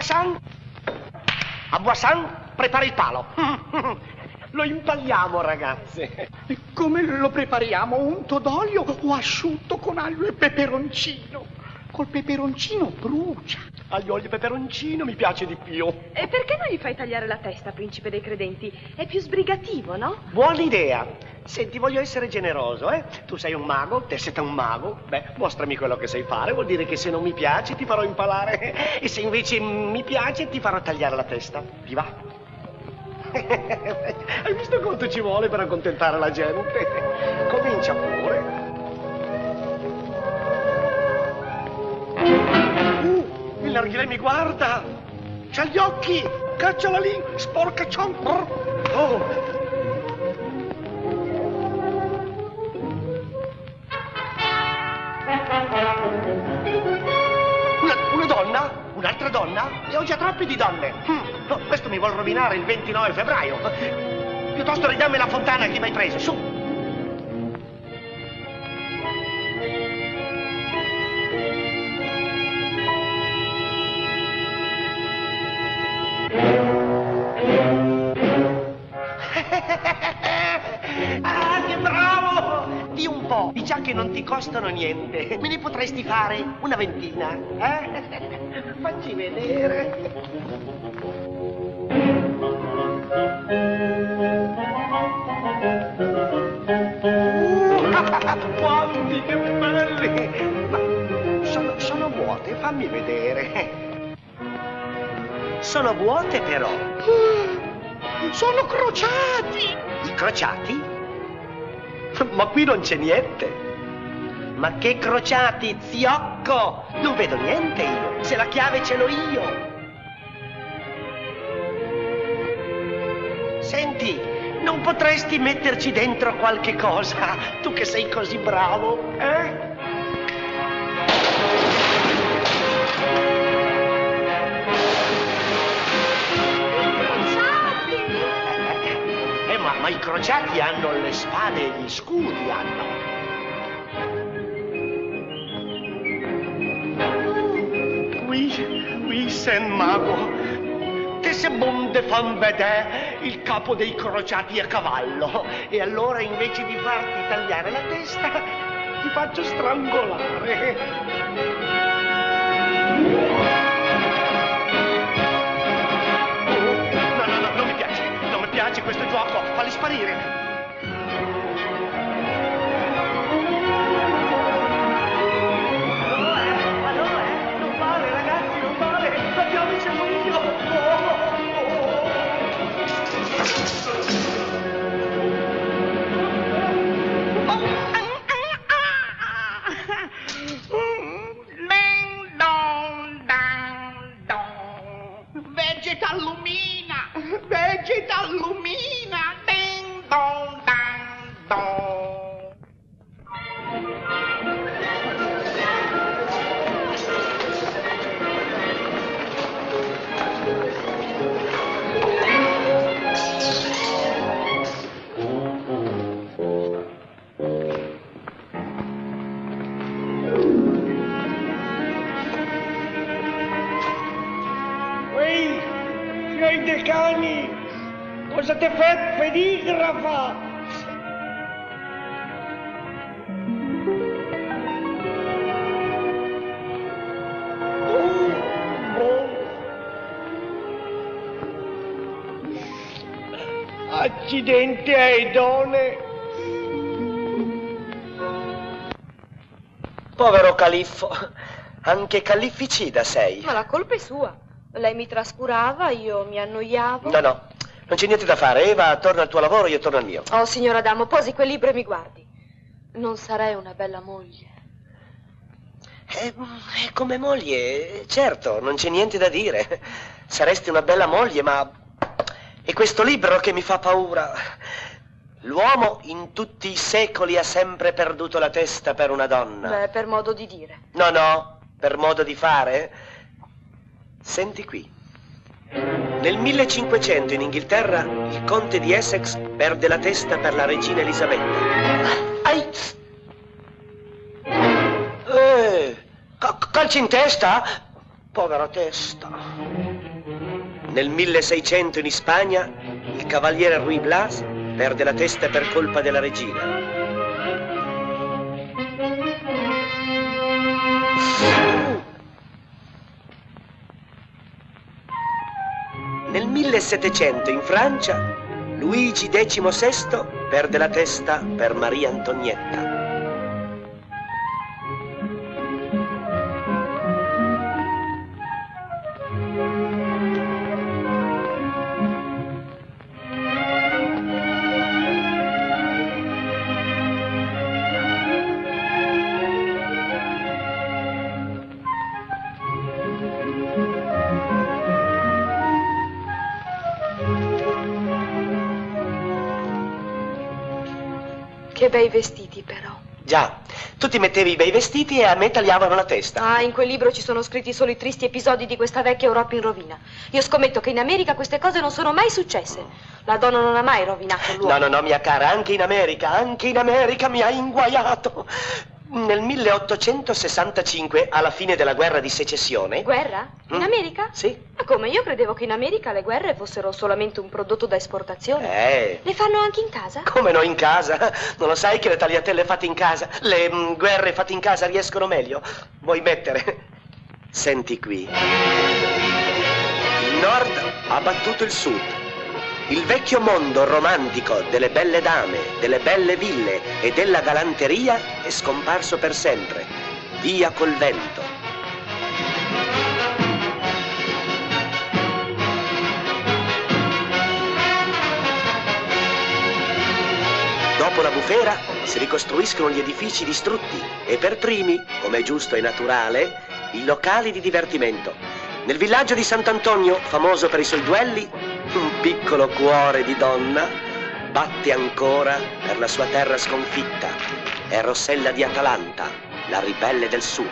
A Boissan, prepara il palo. Lo impalliamo, ragazze. E come lo prepariamo? Unto d'olio o asciutto con aglio e peperoncino? Col peperoncino brucia. Aglio, olio e peperoncino mi piace di più. E perché non gli fai tagliare la testa, principe dei credenti? È più sbrigativo, no? Buona idea. Senti, voglio essere generoso, eh? Tu sei un mago, te siete un mago. Beh, mostrami quello che sai fare. Vuol dire che se non mi piace ti farò impalare. E se invece mi piace ti farò tagliare la testa. Ti va? Hai visto quanto ci vuole per accontentare la gente? Comincia pure. Il narghilè mi guarda. C'ha gli occhi. Cacciala lì. Sporcaccion. Oh. Una donna? Un'altra donna? Ne ho già troppi di donne. No, questo mi vuol rovinare il 29 febbraio. Piuttosto ridammi la fontana che mi hai preso. Su. Ah, che bravo! Di un po', di già che non ti costano niente. Me ne potresti fare una ventina, eh? Facci vedere. Quanti, che belli! Ma sono vuote, fammi vedere. Sono vuote però. Sono crociati! I crociati? Ma qui non c'è niente. Ma che crociati, ziocco! Non vedo niente io, se la chiave ce l'ho io. Senti, non potresti metterci dentro qualche cosa? Tu che sei così bravo, eh? Ma i crociati hanno le spade e gli scudi, hanno. Oui, sen mago. Che se bon de fan vedere il capo dei crociati a cavallo. E allora invece di farti tagliare la testa, ti faccio strangolare. Questo gioco, falli sparire. Non vale, ragazzi, non vale. La chiave ce l'ho io. Vegeta lumina, vegeta lumina, ding dong dang dong. Ehi, decani, cosa ti fa pedigrafa? Accidenti ai done. Povero Califfo, anche callificida sei. Ma la colpa è sua. Lei mi trascurava, io mi annoiavo. No, non c'è niente da fare. Eva, torna al tuo lavoro, io torno al mio. Oh, signor Adamo, posi quel libro e mi guardi. Non sarei una bella moglie. Come moglie, certo, non c'è niente da dire. Saresti una bella moglie, ma è questo libro che mi fa paura. L'uomo in tutti i secoli ha sempre perduto la testa per una donna. Beh, per modo di dire. No, per modo di fare. Senti qui. Nel 1500 in Inghilterra il conte di Essex perde la testa per la regina Elisabetta. Calci in testa? Povera testa. Nel 1600 in Spagna il cavaliere Ruy Blas perde la testa per colpa della regina. Nel 1700 in Francia Luigi XVI perde la testa per Maria Antonietta. Che bei vestiti, però. Già, tu ti mettevi i bei vestiti e a me tagliavano la testa. Ah, in quel libro ci sono scritti solo i tristi episodi di questa vecchia Europa in rovina. Io scommetto che in America queste cose non sono mai successe. La donna non ha mai rovinato l'uomo. No, mia cara, anche in America mi ha inguaiato. Nel 1865, alla fine della guerra di secessione... Guerra? In America? Sì. Ma come? Io credevo che in America le guerre fossero solamente un prodotto da esportazione. Le fanno anche in casa? Come no, in casa? Non lo sai che le tagliatelle fatte in casa, le guerre fatte in casa riescono meglio? Vuoi mettere? Senti qui. Il nord ha battuto il sud. Il vecchio mondo romantico delle belle dame, delle belle ville e della galanteria è scomparso per sempre. Via col vento. Dopo la bufera si ricostruiscono gli edifici distrutti e per primi, come è giusto e naturale, i locali di divertimento. Nel villaggio di Sant'Antonio, famoso per i suoi duelli, un piccolo cuore di donna batte ancora per la sua terra sconfitta. È Rossella di Atalanta, la ribelle del sud.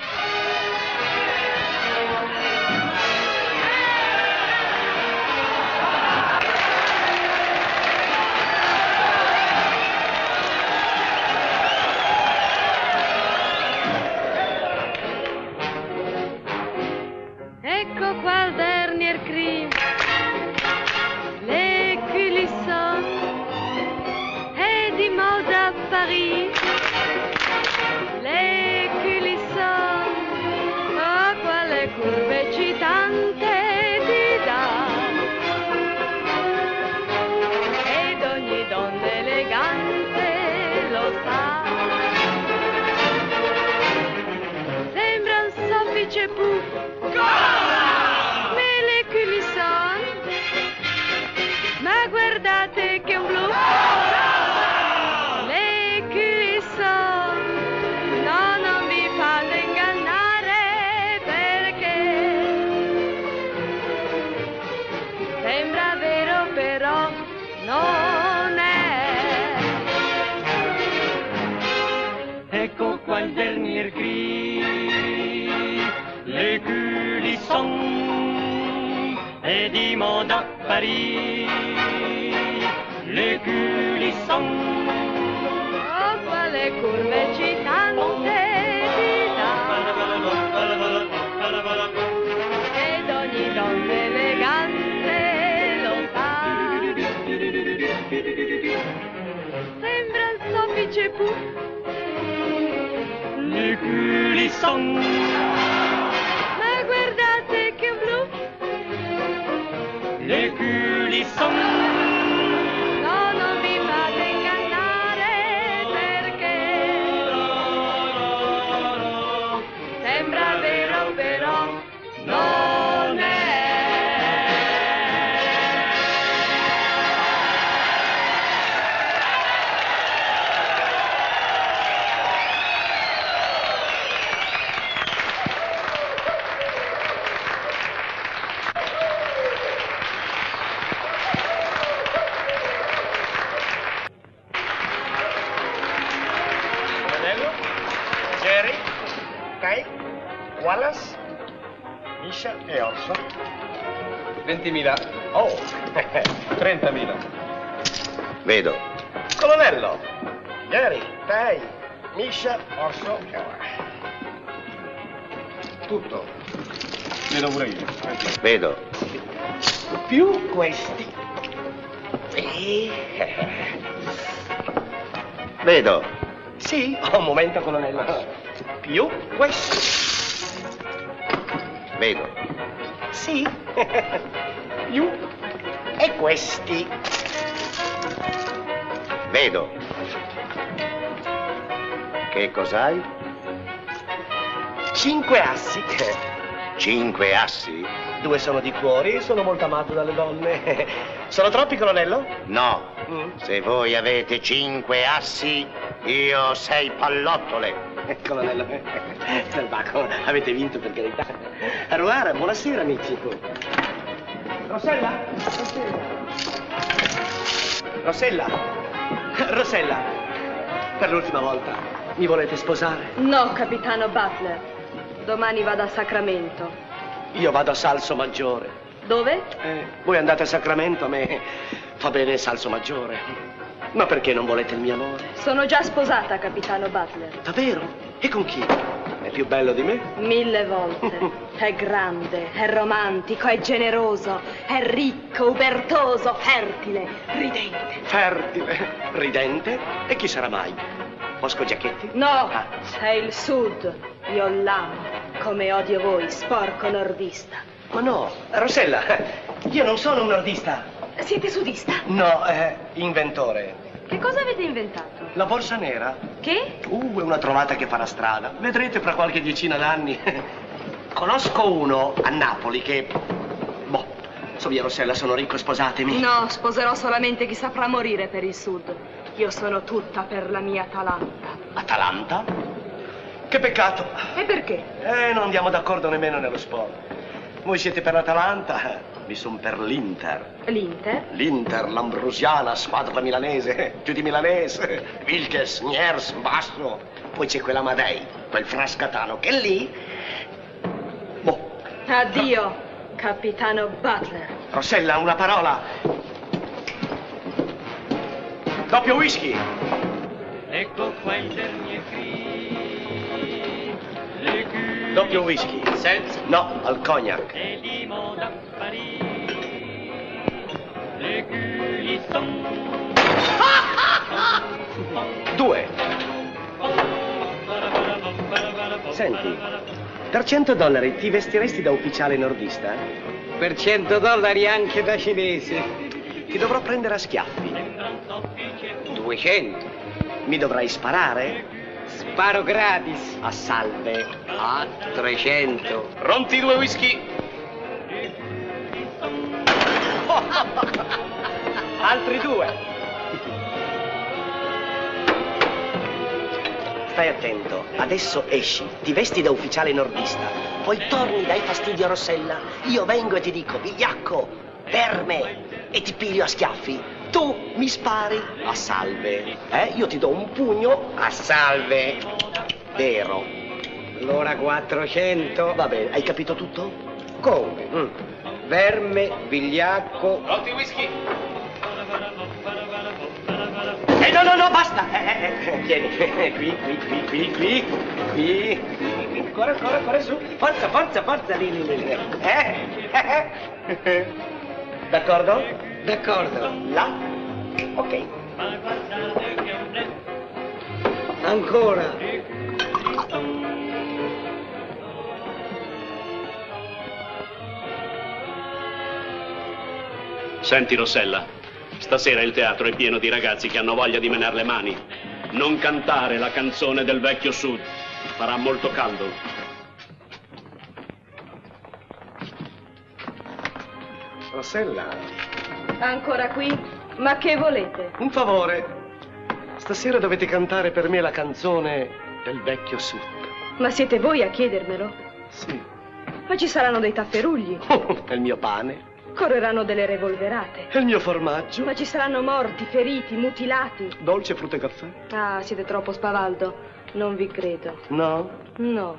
Ecco qua il dernier cri, le Culisson, è di moda a Paris, le Culisson, oh quale curve eccitante ti dà, ed ogni donna elegante lo sa, sembra un soffice puff. Le Culisson, ma guardate che un blu. Le Culisson, no, non vi fate ingannare perché sembra vero però non è. Ecco qua il dernier cri, le Culisson, è di moda a Paris, le Culisson, oh quale curve eccitante ti dà, ed ogni donna elegante lo sa, sembra il soffice puff. le Culisson, ma guardate che blu. le Culisson, no, non vi fate ingannare perché sembra vero però non è. Jerry, Kai, Wallace, Misha e Orso. 20.000. Oh, 30.000. Vedo. Colonnello, Jerry, Kai, Misha, Orso e Wallace. Tutto. Vedo pure io. Vedo. Più questi. Vedo. Sì? Oh, un momento, colonnello. Più questi. Vedo. Sì? Più. E questi. Vedo. Che cos'hai? 5 assi. 5 assi? 2 sono di cuori e sono molto amato dalle donne. Sono troppi, colonnello? No. Se voi avete 5 assi, io ho 6 pallottole. Colonnello, Selvacco, avete vinto per carità. Aruara, buonasera, amici. Rossella? Rossella? Rossella, per l'ultima volta, mi volete sposare? No, capitano Butler. Domani vado a Sacramento. Io vado a Salso Maggiore. Dove? Voi andate a Sacramento, a me fa bene Salso Maggiore. Ma perché non volete il mio amore? Sono già sposata, capitano Butler. Davvero? E con chi? È più bello di me? 1000 volte. È grande, è romantico, è generoso, è ricco, ubertoso, fertile, ridente. Fertile, ridente? E chi sarà mai? Bosco Giacchetti? No, è il sud. Io l'amo, come odio voi, sporco nordista. Ma no, Rossella, io non sono un nordista. Siete sudista? No, inventore. Che cosa avete inventato? La borsa nera. Che? È una trovata che farà strada. Vedrete fra qualche decina d'anni. Conosco uno a Napoli che... Boh, so via Rossella, sono ricco, sposatemi. No, sposerò solamente chi saprà morire per il sud. Io sono tutta per la mia Atalanta. Atalanta? Che peccato. E perché? Non andiamo d'accordo nemmeno nello sport. Voi siete per l'Atalanta, mi son per l'Inter. L'Inter? L'Inter, l'Ambrosiana, squadra milanese, più di milanese. Wilkes, Niers, Basso. Poi c'è quella Madei, quel frascatano che lì... Boh. Addio, capitano Butler. Rossella, una parola. Doppio whisky. Ecco qua il dernier cri. Le cul- Doppio whisky. Senza. No, al cognac. È di moda a Parigi. Le culisson. 2. Senti, per $100 ti vestiresti da ufficiale nordista? Per $100 anche da cinese. Ti dovrò prendere a schiaffi. 200. Mi dovrai sparare? Sparo gratis. A salve. A 300. Pronti 2 whisky? Altri 2. Stai attento, adesso esci, ti vesti da ufficiale nordista, poi torni, dai fastidio a Rossella, io vengo e ti dico, vigliacco, verme, e ti piglio a schiaffi. Tu mi spari a salve, io ti do un pugno a salve. Vero. Allora 400. Va bene, hai capito tutto? Come? Verme, vigliacco. Pronti whisky? No, basta! Tieni, qui. Ancora su. Forza, lì. D'accordo? D'accordo. Là. Ok. Ancora. Senti, Rossella, stasera il teatro è pieno di ragazzi che hanno voglia di menar le mani. Non cantare la canzone del vecchio sud. Farà molto caldo. Rossella, Ancora qui? Ma che volete? un favore. Stasera dovete cantare per me la canzone del vecchio sud. Ma siete voi a chiedermelo? Sì. Ma ci saranno dei tafferugli, È il mio pane. correranno delle revolverate. È il mio formaggio. Ma ci saranno morti, feriti, mutilati. Dolce, frutta e caffè? Ah, siete troppo spavaldo. Non vi credo. No? No.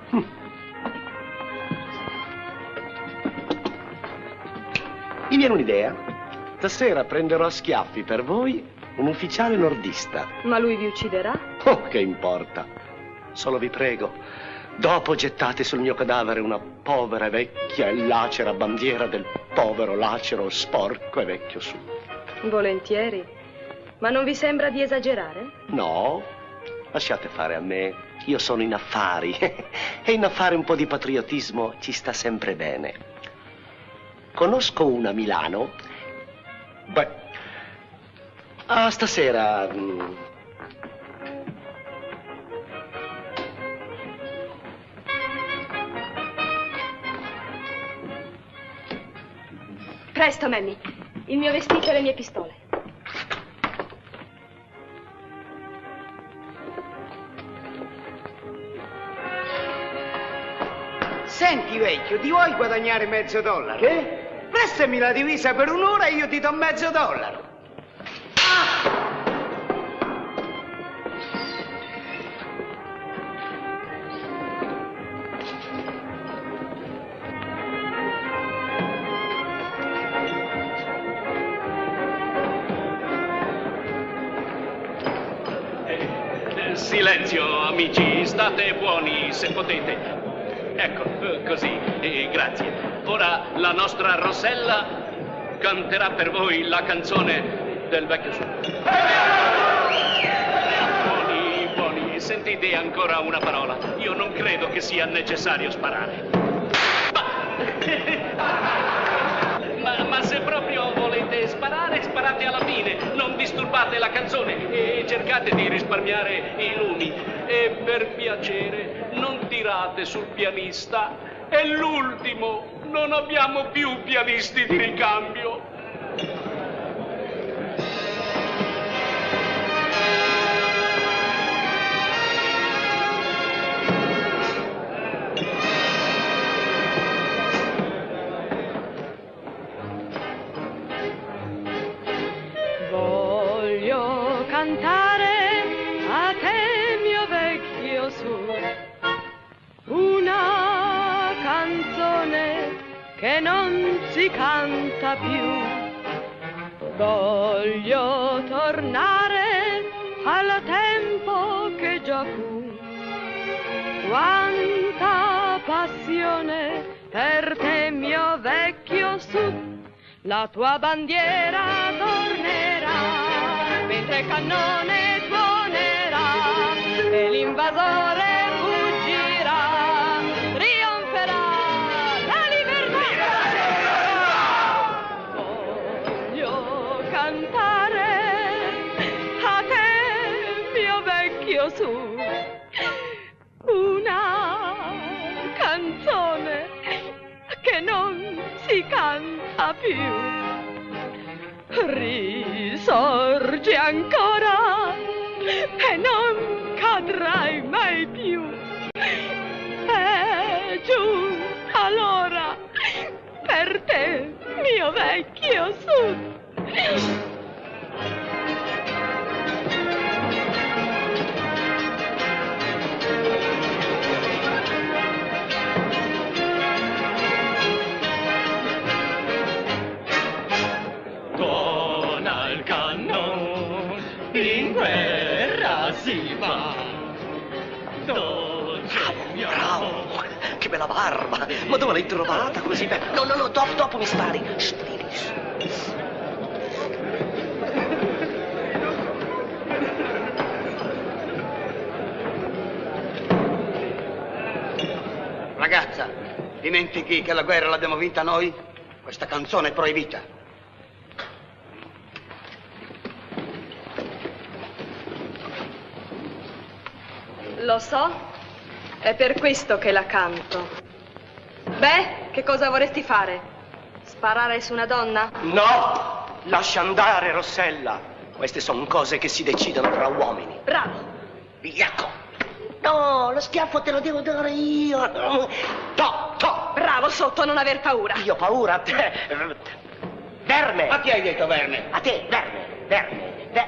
Mi viene un'idea. Stasera prenderò a schiaffi per voi un ufficiale nordista. Ma lui vi ucciderà? Oh, che importa. Solo vi prego, dopo gettate sul mio cadavere una povera, vecchia e lacera bandiera del povero, lacero, sporco e vecchio sud. Volentieri. Ma non vi sembra di esagerare? No, lasciate fare a me. Io sono in affari e in affari un po' di patriottismo ci sta sempre bene. Conosco una a Milano. Beh, stasera... Presto, Mammy. Il mio vestito e le mie pistole. Senti, vecchio, ti vuoi guadagnare $10? Che? Prestami la divisa per un'ora e io ti do $10. Silenzio, amici, state buoni se potete. Ecco, così, grazie. Ora la nostra Rossella canterà per voi la canzone del vecchio sud. Buoni, sentite ancora una parola. Io non credo che sia necessario sparare. Ma se proprio volete sparare, sparate alla fine. Non disturbate la canzone e cercate di risparmiare i lumi. E per piacere, non tirate sul pianista. È l'ultimo. Non abbiamo più pianisti di ricambio. cantare a te mio vecchio sud una canzone che non si canta più. Voglio tornare al tempo che già fu. Quanta passione per te mio vecchio sud. La tua bandiera tornerà mentre il cannone suonerà e l'invasore fuggirà, trionferà la libertà. Voglio cantare a te mio vecchio sud una canzone che non si canta più. Risorgi ancora e non cadrai mai più. È giunta l'ora per te, mio vecchio sud. In guerra si va. Bravo, che bella barba. Ma dove l'hai trovata così bella? No, dopo mi spari. Ragazza, dimentichi che la guerra l'abbiamo vinta noi? Questa canzone è proibita. Lo so, è per questo che la canto. Beh, che cosa vorresti fare? Sparare su una donna? No! Lascia andare, Rossella. Queste sono cose che si decidono tra uomini. Bravo! Vigliacco! No, lo schiaffo te lo devo dare io. To! Bravo, Sotto, non aver paura. Io paura a te. Verme! A chi hai detto verme? A te, verme.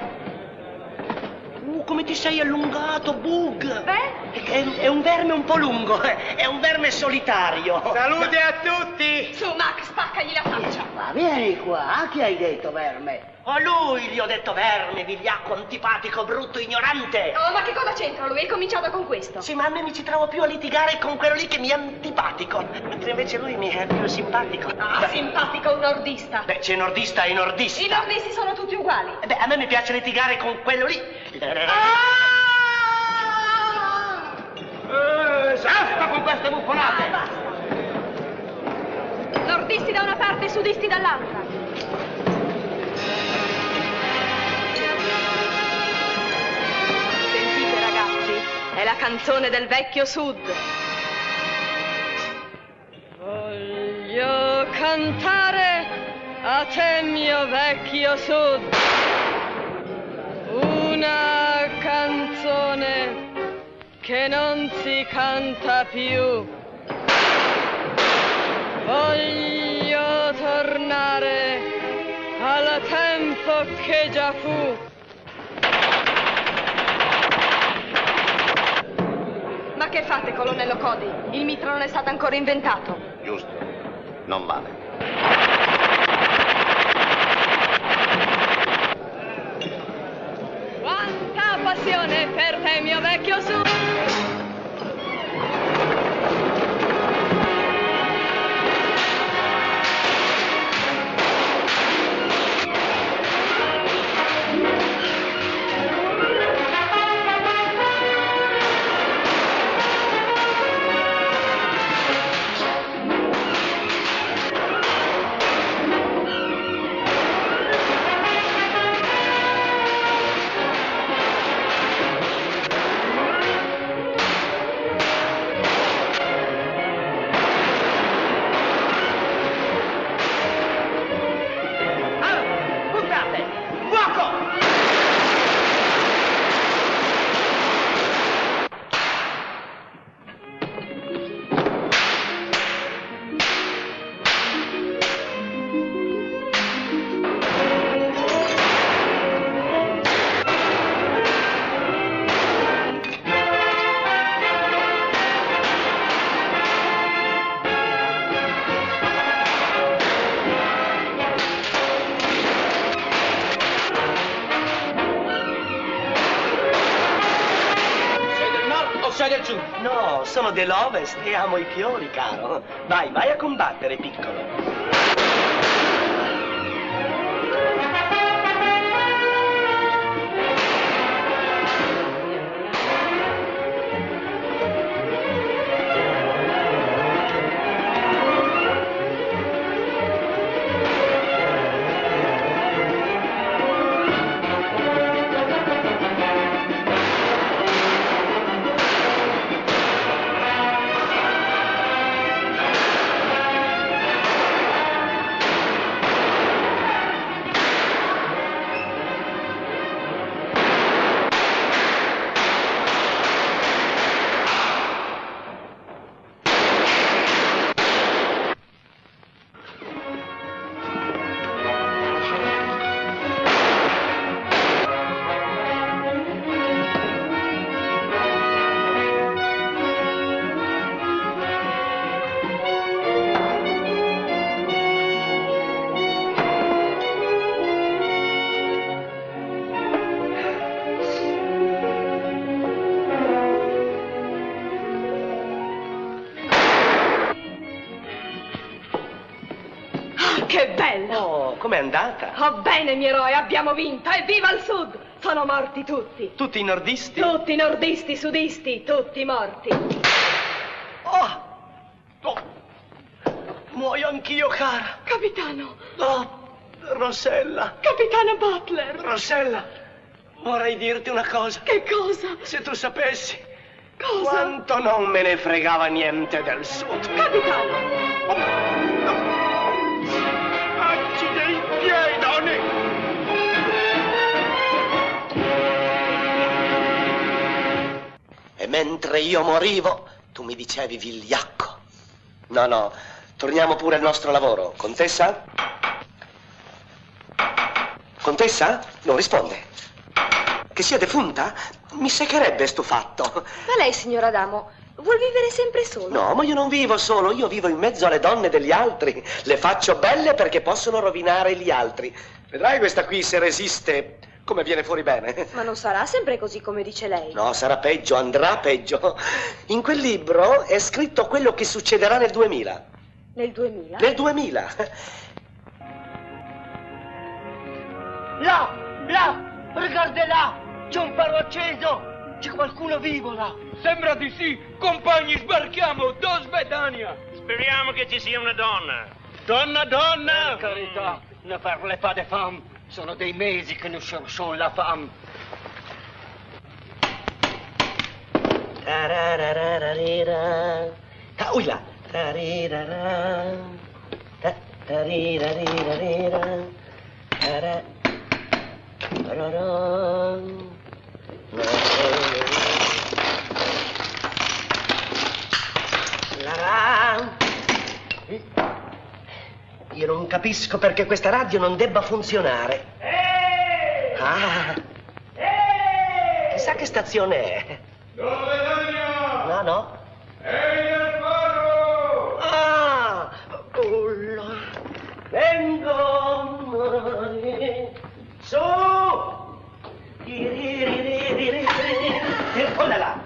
Come ti sei allungato, Bug? Beh? È un verme un po' lungo, è un verme solitario. Salute a tutti! Su, Mac, spaccagli la faccia. Ma vieni qua, a chi hai detto verme? A lui gli ho detto verme, vigliacco, antipatico, brutto, ignorante. Oh, ma che cosa c'entra lui? Hai cominciato con questo? Sì, ma a me mi ci trovo più a litigare con quello lì che mi è antipatico, mentre invece lui mi è più simpatico. Ah, simpatico un nordista. Beh, c'è nordista e nordista. I nordisti sono tutti uguali. Beh, a me mi piace litigare con quello lì. Basta con queste buffonate! Nordisti da una parte e sudisti dall'altra. Sentite, ragazzi, è la canzone del vecchio sud. Voglio cantare a te, mio vecchio sud, una canzone che non si canta più. Voglio tornare al tempo che già fu. Ma che fate, colonnello Cody? Il mitra non è stato ancora inventato. Giusto, non vale. Quanta passione per te, mio vecchio sud. giù. No, sono dell'Ovest e amo i fiori, caro. Vai a combattere, piccolo. Che bello! Oh, com'è andata? Oh, bene, mio eroe, abbiamo vinto! Evviva il sud! Sono morti tutti! Tutti i nordisti? Tutti i nordisti, sudisti, tutti morti! Oh! Muoio anch'io, cara! Capitano! Oh, Rossella! Capitano Butler! Rossella, vorrei dirti una cosa. Che cosa? Se tu sapessi... Cosa? Quanto non me ne fregava niente del sud. Capitano! E mentre io morivo, tu mi dicevi vigliacco. No, torniamo pure al nostro lavoro. Contessa? Contessa? Non risponde. Che sia defunta? Mi seccherebbe sto fatto. Ma lei, signor Adamo, vuol vivere sempre solo? No, ma io non vivo solo, io vivo in mezzo alle donne degli altri. Le faccio belle perché possono rovinare gli altri. Vedrai questa qui se resiste... come viene fuori bene. Ma non sarà sempre così come dice lei. No, sarà peggio, andrà peggio. In quel libro è scritto quello che succederà nel 2000. Nel 2000? Nel 2000. Là, guarda là, c'è un faro acceso. C'è qualcuno vivo là. Sembra di sì. Compagni, sbarchiamo. Do Svedania. Speriamo che ci sia una donna. Donna! Per carità, ne parlez pas de femme. Sono dei mesi che nous cherchons la femme. Ui là. Io non capisco perché questa radio non debba funzionare. Ah! Chissà che stazione è. Dove No. Ehi del faro! Ah! Vengo! Su! Là!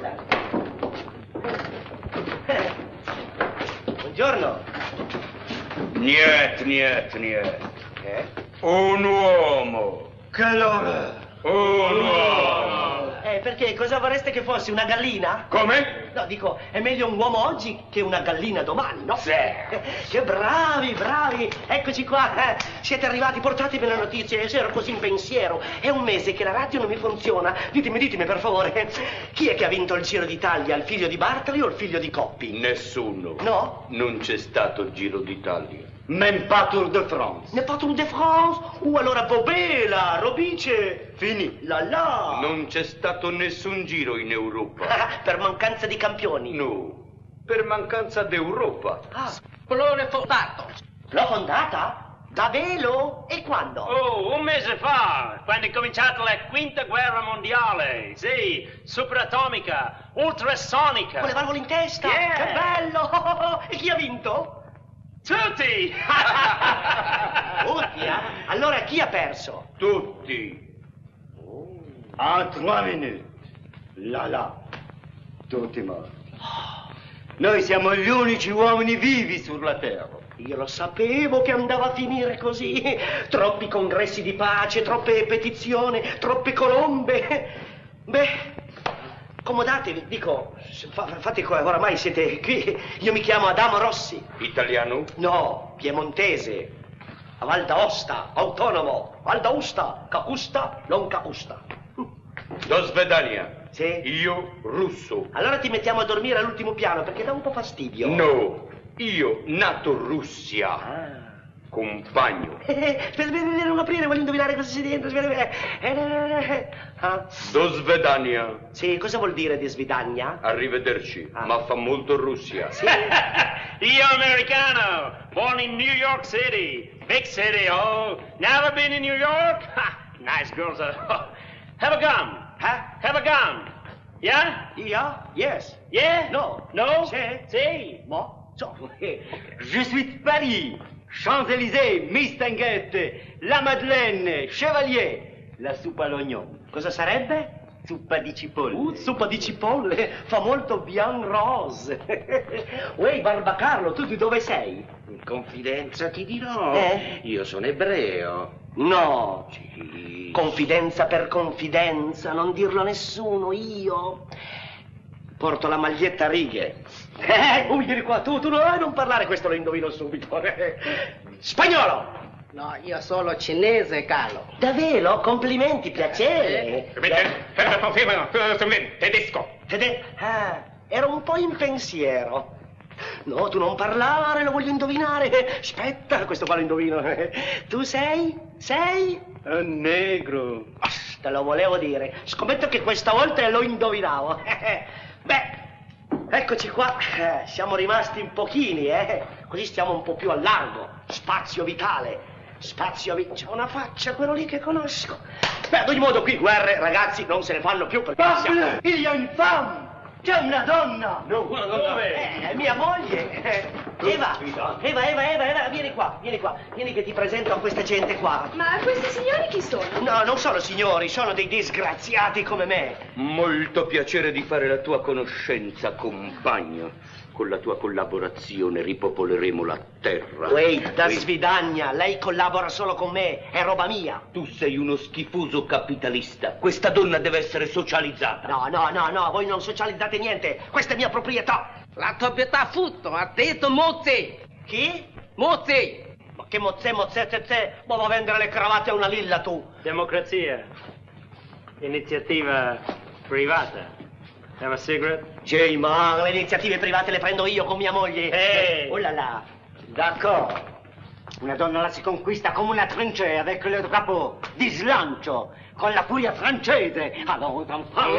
Buongiorno. Niet. Un uomo. Che l'ora? Un uomo. Perché cosa vorreste che fossi, una gallina? Come? No, dico, è meglio un uomo oggi che una gallina domani, no? Sì. Che bravi. Eccoci qua. Siete arrivati, portatemi le notizie. Ero così in pensiero. È un mese che la radio non mi funziona. Ditemi per favore. Chi è che ha vinto il Giro d'Italia? Il figlio di Bartoli o il figlio di Coppi? Nessuno. No? Non c'è stato Giro d'Italia. Même pas Tour de France. Ne pas Tour de France? Allora Bobela, Robice, fini, là. Non c'è stato nessun giro in Europa. Per mancanza di campioni? No, per mancanza d'Europa. Splone fondato. L'ho fondata? Da velo? E quando? Oh, un mese fa, quando è cominciata la quinta guerra mondiale. Sì, superatomica, ultrasonica. Con le valvole in testa? Yeah. Che bello! E chi ha vinto? Tutti! Tutti, eh? Allora chi ha perso? Tutti. En 3 minutes. Là. Tutti morti. Noi siamo gli unici uomini vivi sulla Terra. Io lo sapevo che andava a finire così. Troppi congressi di pace, troppe petizioni, troppe colombe. Beh, accomodatevi, dico, fate qua, oramai siete qui. Io mi chiamo Adamo Rossi. Italiano? No, piemontese. A Val d'Aosta, autonomo. Val d'Aosta, cacusta, non cacusta. Do svedania. Sì? Io russo. Allora ti mettiamo a dormire all'ultimo piano perché dà un po' fastidio. No, io nato Russia. Compagno. Aspetta, non aprire, voglio indovinare cosa c'è dentro. Do svedania. Sì, cosa vuol dire di svedania? Arrivederci, ma fa molto Russia. Sì. Io americano, born in New York City, big city, oh. Never been in New York? Ha, nice girls. Have a gun. Huh? Have a gun. Yeah? Yeah? Yes. Yeah? No. No? Sì. Sì. Mo? So. Je suis de Paris, Champs-Élysées, Mistinguette, La Madeleine, Chevalier, la soupe all'oignon. Cosa sarebbe? Zuppa di cipolle. Zuppa di cipolle, fa molto bien rose. Uè, Barbacarlo, tu di dove sei? In confidenza ti dirò. Io sono ebreo. No. Sì. Confidenza per confidenza, non dirlo a nessuno, io. Porto la maglietta a righe. Vieni qua, tu non parlare, questo lo indovino subito. Spagnolo! No, io sono cinese, Carlo. Davvero? Complimenti, piacere. Tedesco. Ero un po' in pensiero. No, tu non parlare, lo voglio indovinare. Aspetta, questo qua lo indovino. Tu sei? Sei? Negro. Te lo volevo dire. Scommetto che questa volta lo indovinavo. Beh, eccoci qua. Siamo rimasti in pochini, Così stiamo un po' più a largo. Spazio vitale. C'è una faccia, quello lì che conosco. Beh, ad ogni modo qui guerre, ragazzi, non se ne fanno più. Pablo, il y a une femme. C'è una donna. No, dove? Mia moglie. Eva, vieni qua. Vieni che ti presento a questa gente qua. Ma questi signori chi sono? No, non sono signori, sono dei disgraziati come me. Molto piacere di fare la tua conoscenza, compagno. Con la tua collaborazione ripopoleremo la terra. Wait, da svidagna, lei collabora solo con me, è roba mia. Tu sei uno schifoso capitalista. Questa donna deve essere socializzata. No, voi non socializzate niente, questa è mia proprietà. La proprietà frutto, ha detto Mozzi. Chi? Mozzi. Ma che mozzè, ma va a vendere le cravatte a una lilla tu. Democrazia, iniziativa privata. Have a cigarette? Sì, ma le iniziative private le prendo io con mia moglie. Oh là là. D'accord. Una donna la si conquista come una trincea avec le drapeau di slancio, con la furia francese. Allora,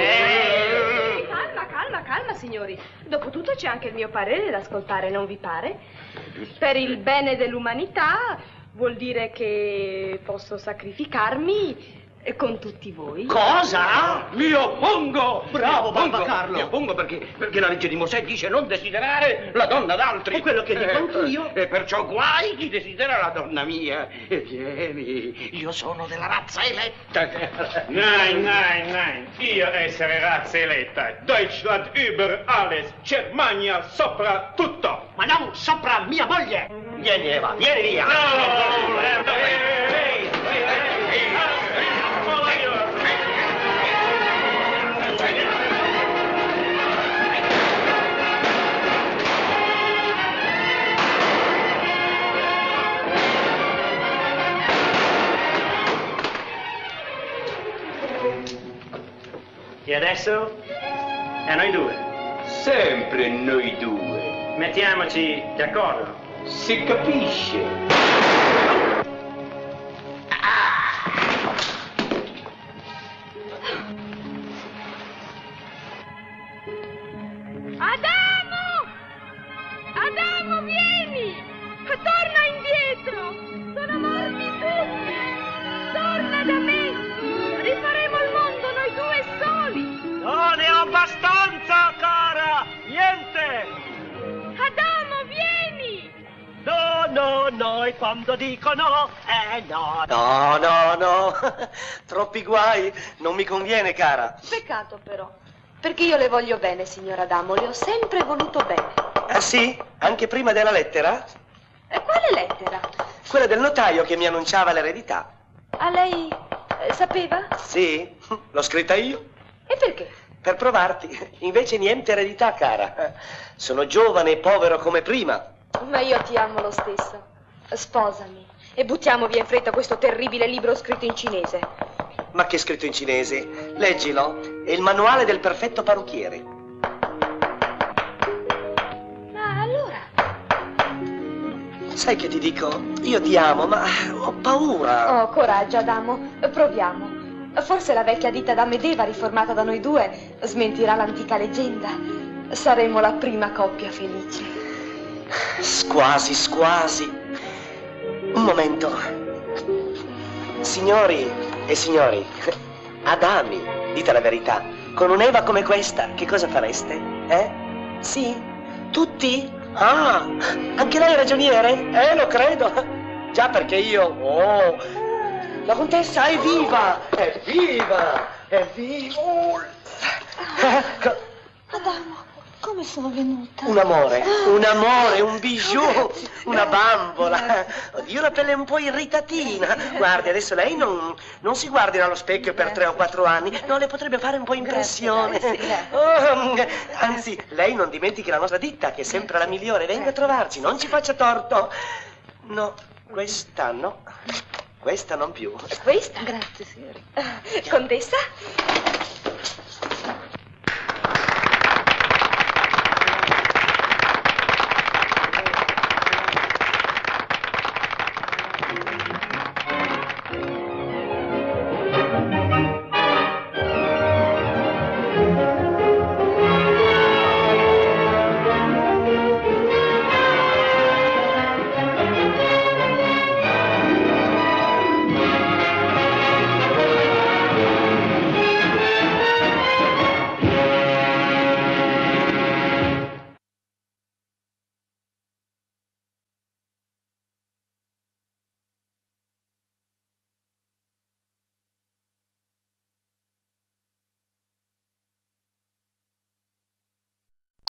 Calma, signori. Dopotutto c'è anche il mio parere da ascoltare, non vi pare? Per il bene dell'umanità vuol dire che posso sacrificarmi con tutti voi. Cosa? Mi oppongo! Bravo, Barbacarlo! Mi oppongo perché la legge di Mosè dice non desiderare la donna d'altri. È quello che dico anch'io. E perciò guai chi desidera la donna mia. E vieni, io sono della razza eletta. Nein. Io essere razza eletta. Deutschland über alles. Germania sopra tutto. Ma non sopra mia moglie! Vieni, Eva, vieni via! E adesso? È noi due. Sempre noi due. Mettiamoci d'accordo. Si capisce. Adamo, vieni! Torna indietro! Sono morti tutti! Torna da me! Rifaremo il mondo noi due soli! No, ne ho abbastanza, cara! Niente! Adamo, vieni! No, e quando dico no, no. Troppi guai, non mi conviene, cara. Peccato però. Perché io le voglio bene, signor Adamo, le ho sempre voluto bene. Ah sì? Anche prima della lettera? E quale lettera? Quella del notaio che mi annunciava l'eredità. Ah, lei sapeva? Sì, l'ho scritta io. E perché? Per provarti. Invece niente eredità, cara. Sono giovane e povero come prima. Ma io ti amo lo stesso. Sposami e buttiamo via in fretta questo terribile libro scritto in cinese. Ma che è scritto in cinese? Leggilo. È il manuale del perfetto parrucchiere. Ma allora? Sai che ti dico? Io ti amo, ma ho paura. Oh, coraggio, Adamo. Proviamo. Forse la vecchia ditta da Medeva, riformata da noi due, smentirà l'antica leggenda. Saremo la prima coppia felice. Squasi, squasi. Un momento. Signori e signori, Adami, dite la verità, con un'Eva come questa, che cosa fareste? Sì? Tutti? Ah, anche lei è ragioniere? Lo credo. Già perché io... Oh, la contessa è viva! È viva! È viva! Adamo, come sono venuta? Un amore, un bijou, una bambola. Oddio, la pelle è un po' irritatina. Guardi, adesso lei non si guardi nello specchio per 3 o 4 anni. No, le potrebbe fare un po' impressione. Anzi, lei non dimentichi la nostra ditta, che è sempre la migliore. Venga a trovarci, non ci faccia torto. No, questa no. Questa non più. Questa? Grazie, signori. Contessa?